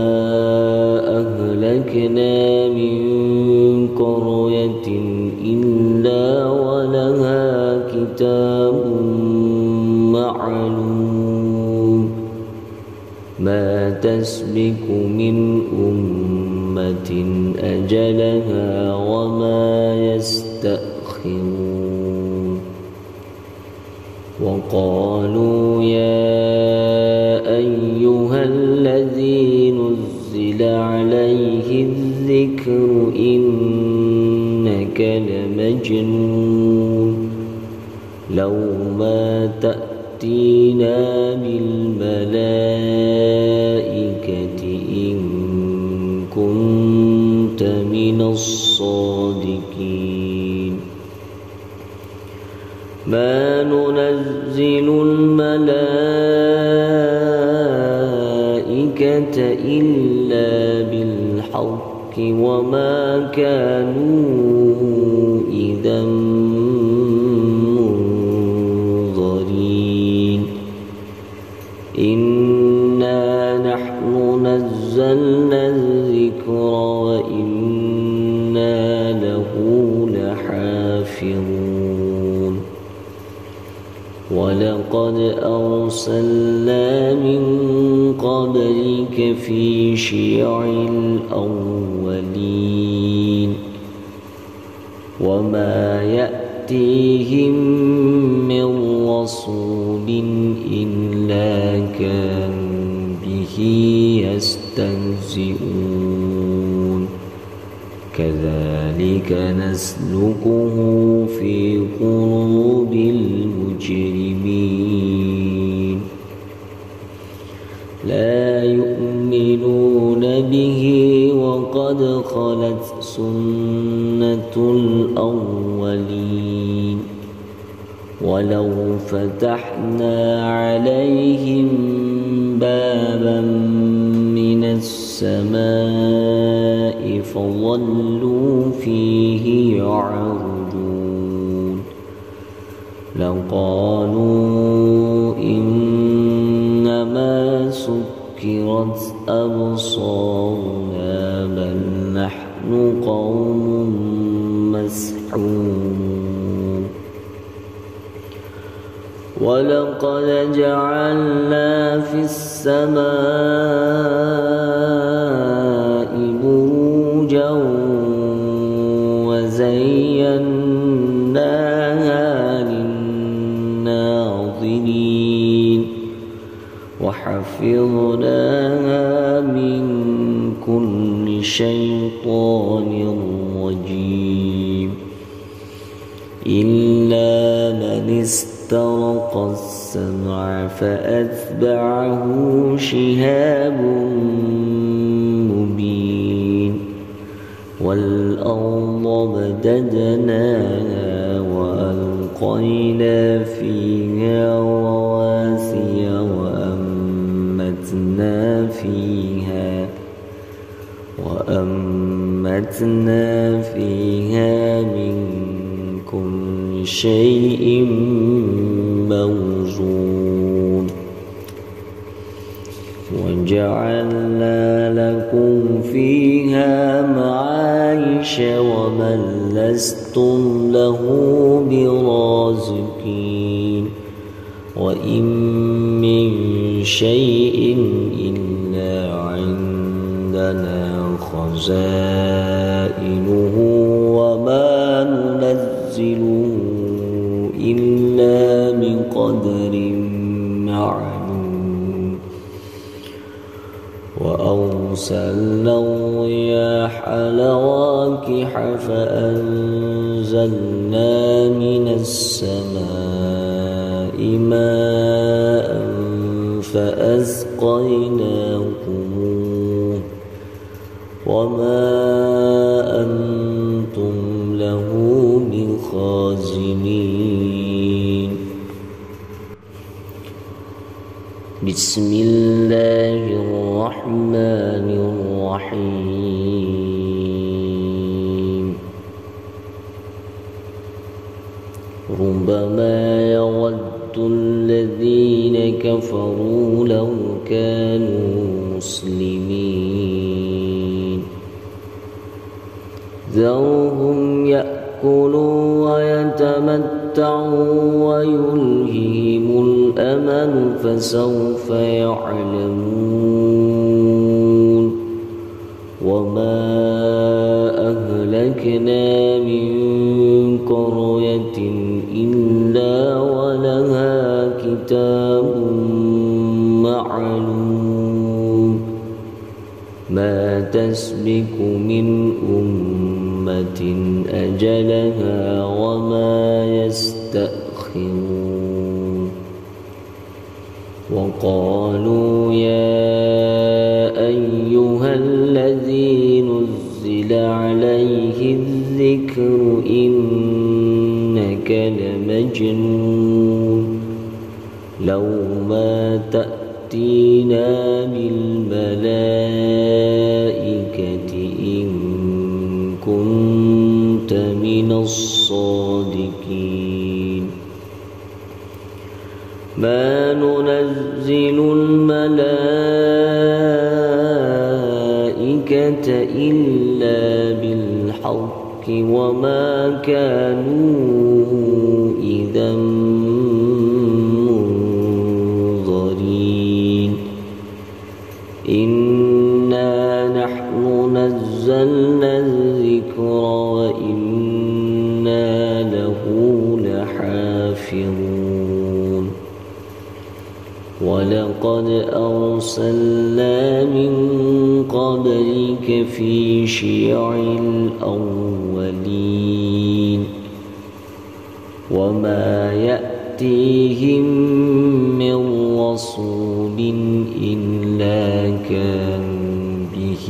أهلكنا من قرية إلا ولها كتاب معلوم ما تسبق من أمة أجلها وما يستأخرون وقالوا يا أيها الذي نزل عليه الذكر إنك لمجنون لو ما تأتينا بالملائكة إن كنت من الصادقين ما ننزل الملائكة إلا بالحق وما كانوا إذا منظرين إنا نحن نزلنا الذكر وإنا له لحافظون ولقد أرسلنا من قبلك في شيع الأولين وما يأتيهم من رسول إلا كانوا به يستهزئون كذلك نسلكه في قلوب المجرمين لا يؤمنون به وقد خلت سنة الأولين ولو فتحنا عليهم بابا من السماء فظلوا فيه يعرجون لقالوا إنما سكرت أبصارنا بل نحن قوم مسحورون ولقد جعلنا في السماء بروجا وزيناها للناظرين وحفظناها من كل الشيطان الرجيم إلا من استرق السمع فأتبعه شهاب مبين والأرض مددناها وألقينا فيها رواسي وأنبتنا فيها من كل شيء موزون وجعلنا لكم فيها معايش ومن لستم له برازقين وإن من شيء إلا عندنا خزائنه وما ننزله إلا بقدر معلوم وأرسلنا الرياح لواقح فأنزلنا من السماء ماء فأسقيناكموه وما أنتم له بخازنين بسم الله الرحمن الرحيم ربما يود الذين كفروا لو كانوا مسلمين ذرهم يأكلوا ويتمتعوا ويلههم الأمل فسوف يعلمون وما أهلكنا من قرية إلا ولها كتاب معلوم ما تسبق من أمة أجلها وما يستأخرون وقالوا يا أيها الذي نزل عليه الذكر إنك لمجنون لو ما تأتينا بالملائكة إن كنت من الصادقين ما ننزل الملائكة إلا بالحق وما كانوا إذا منظرين إنا نحن نزلنا الذكر وإنا له لحافظون ولقد أرسلنا من قبلك في شيع الأولين وما يأتيهم من رسول إلا كانوا به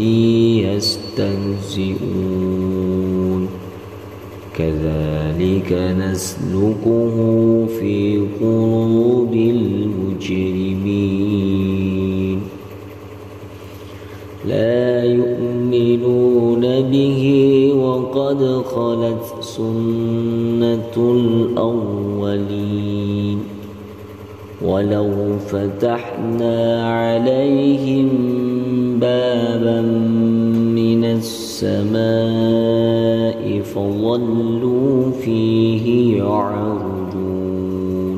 يستهزئون كذلك نسلكه في قلوب المجرمين لا يؤمنون به وقد خلت سنة الأولين ولو فتحنا عليهم بابا من السماء فظلوا فيه يعرجون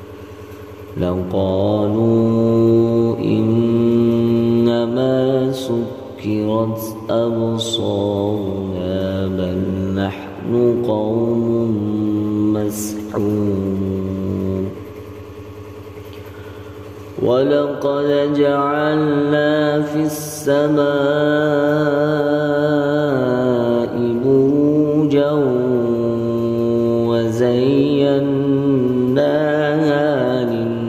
لقالوا إنما سكرت أبصارنا بل نحن قوم مسحورون ولقد جعلنا في السماء بروجا وزيناها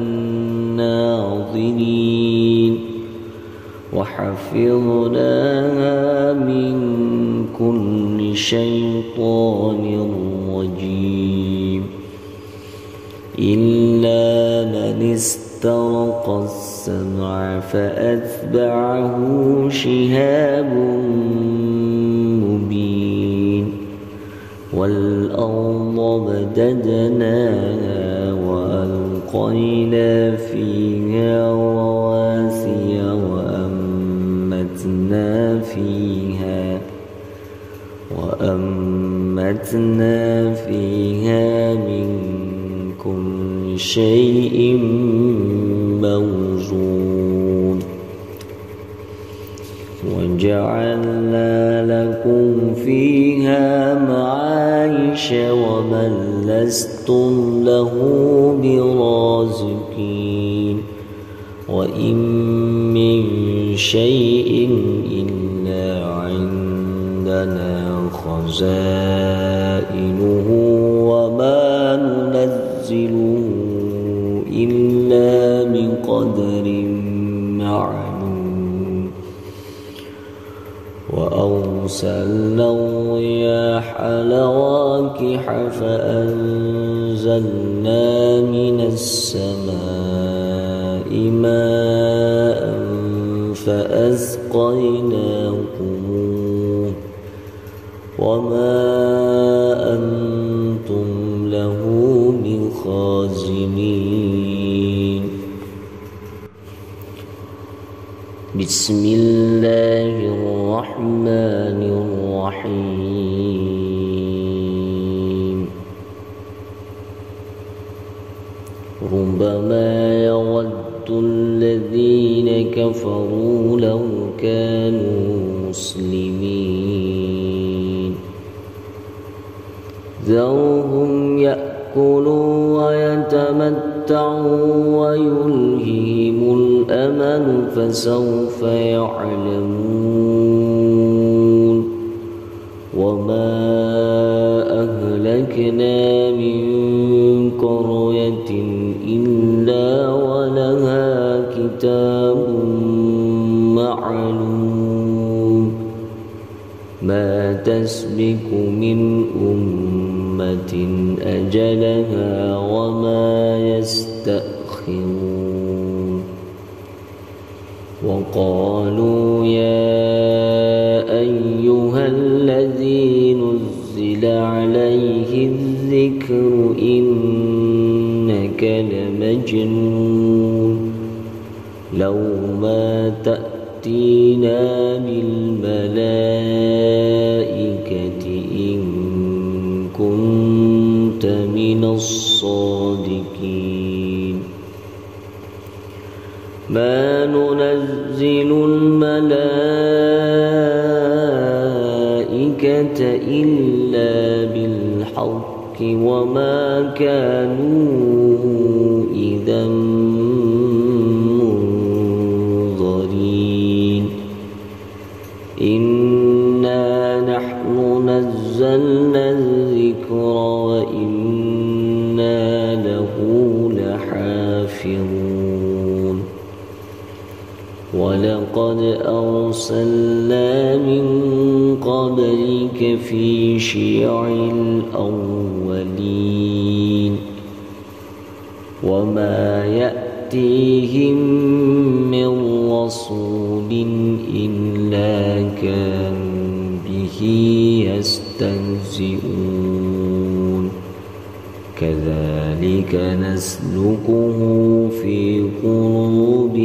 للناظرين وحفظناها من كل شيطان رجيم إلا من استرق السمع فأتبعه شهاب مبين والأرض مددناها وألقينا فيها رواسي وأنبتنا فيها من كل شيء موزون وجعلنا لكم فيها معايش ومن لستم له برازقين وإن من شيء إلا عندنا خزائنه وما ننزله إلا بقدر معلوم وأرسلنا الرياح لواقح فأنزلنا من السماء ماء فأسقيناكموه وما أنتم له بخازنين بسم الله الرحمن الرحيم ربما يود الذين كفروا لو كانوا مسلمين ذرهم يأكلوا ويتمتعوا ويلههم الأمل فسوف يعلمون وما أهلكنا من قرية إلا ولها كتاب معلوم ما تسبق من أمة أجلها وما يستأخرون وقالوا يا أيها الذي نزل عليه الذكر إنك لمجنون لو ما تأتينا بالملائكة إن كنت من الصادقين ما ننزل الملائكة إلا بالحق وما كانوا إذا منظرين إنا نحن نزلنا الذكر وإنا له لحافظون ولقد أرسلنا من قبلك في شيع الأولين وما يأتيهم من رسول إلا كانوا به يستهزئون كذلك نسلكه في قلوب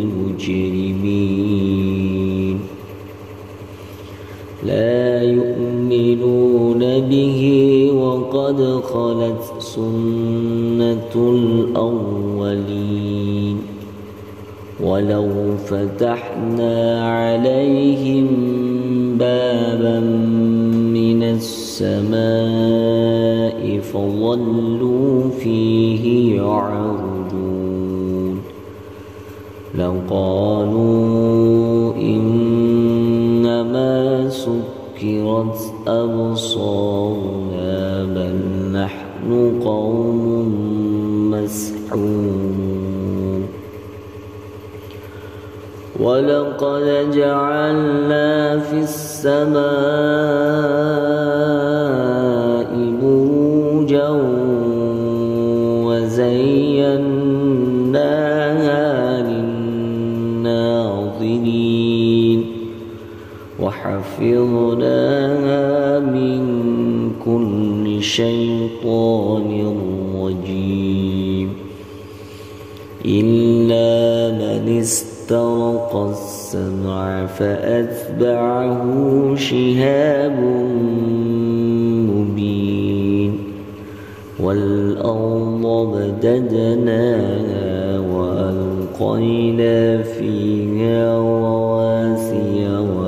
المجرمين لا يؤمنون به وقد خلت سنة الأولين ولو فتحنا عليهم بابا من السماء فظلوا فيه يعرجون لقالوا ولقد جعلنا في السماء بروجا وزيناها للناظرين وحفظناها من كل شيطان رجيم إلا من استرق السمع فأتبعه شهاب مبين والأرض مددناها وألقينا فيها رواسي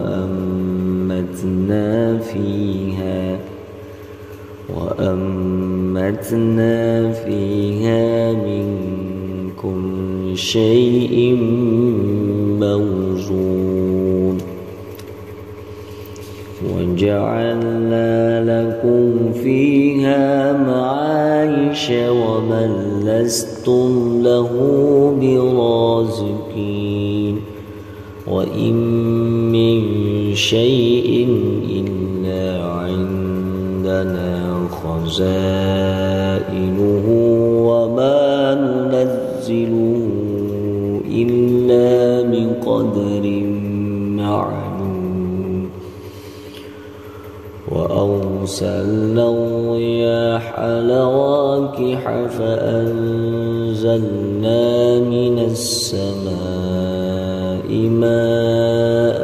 وأنبتنا فيها من كل شيء موزون وجعلنا لكم فيها معايش ومن لستم له برازقين وإن من شيء إلا عندنا خزائنه وما ننزله إلا بقدر معلوم وأرسلنا الرياح لواقح فأنزلنا من السماء ماء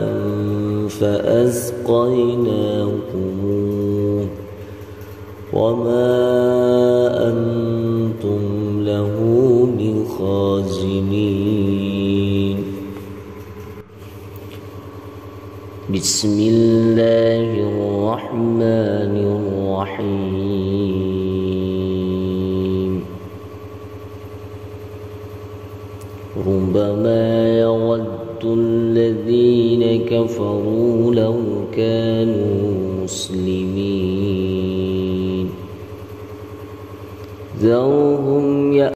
فأسقيناكموه وما أنتم له بخازنين بسم الله الرحمن الرحيم ربما يود الذين كفروا لو كانوا مسلمين ذرهم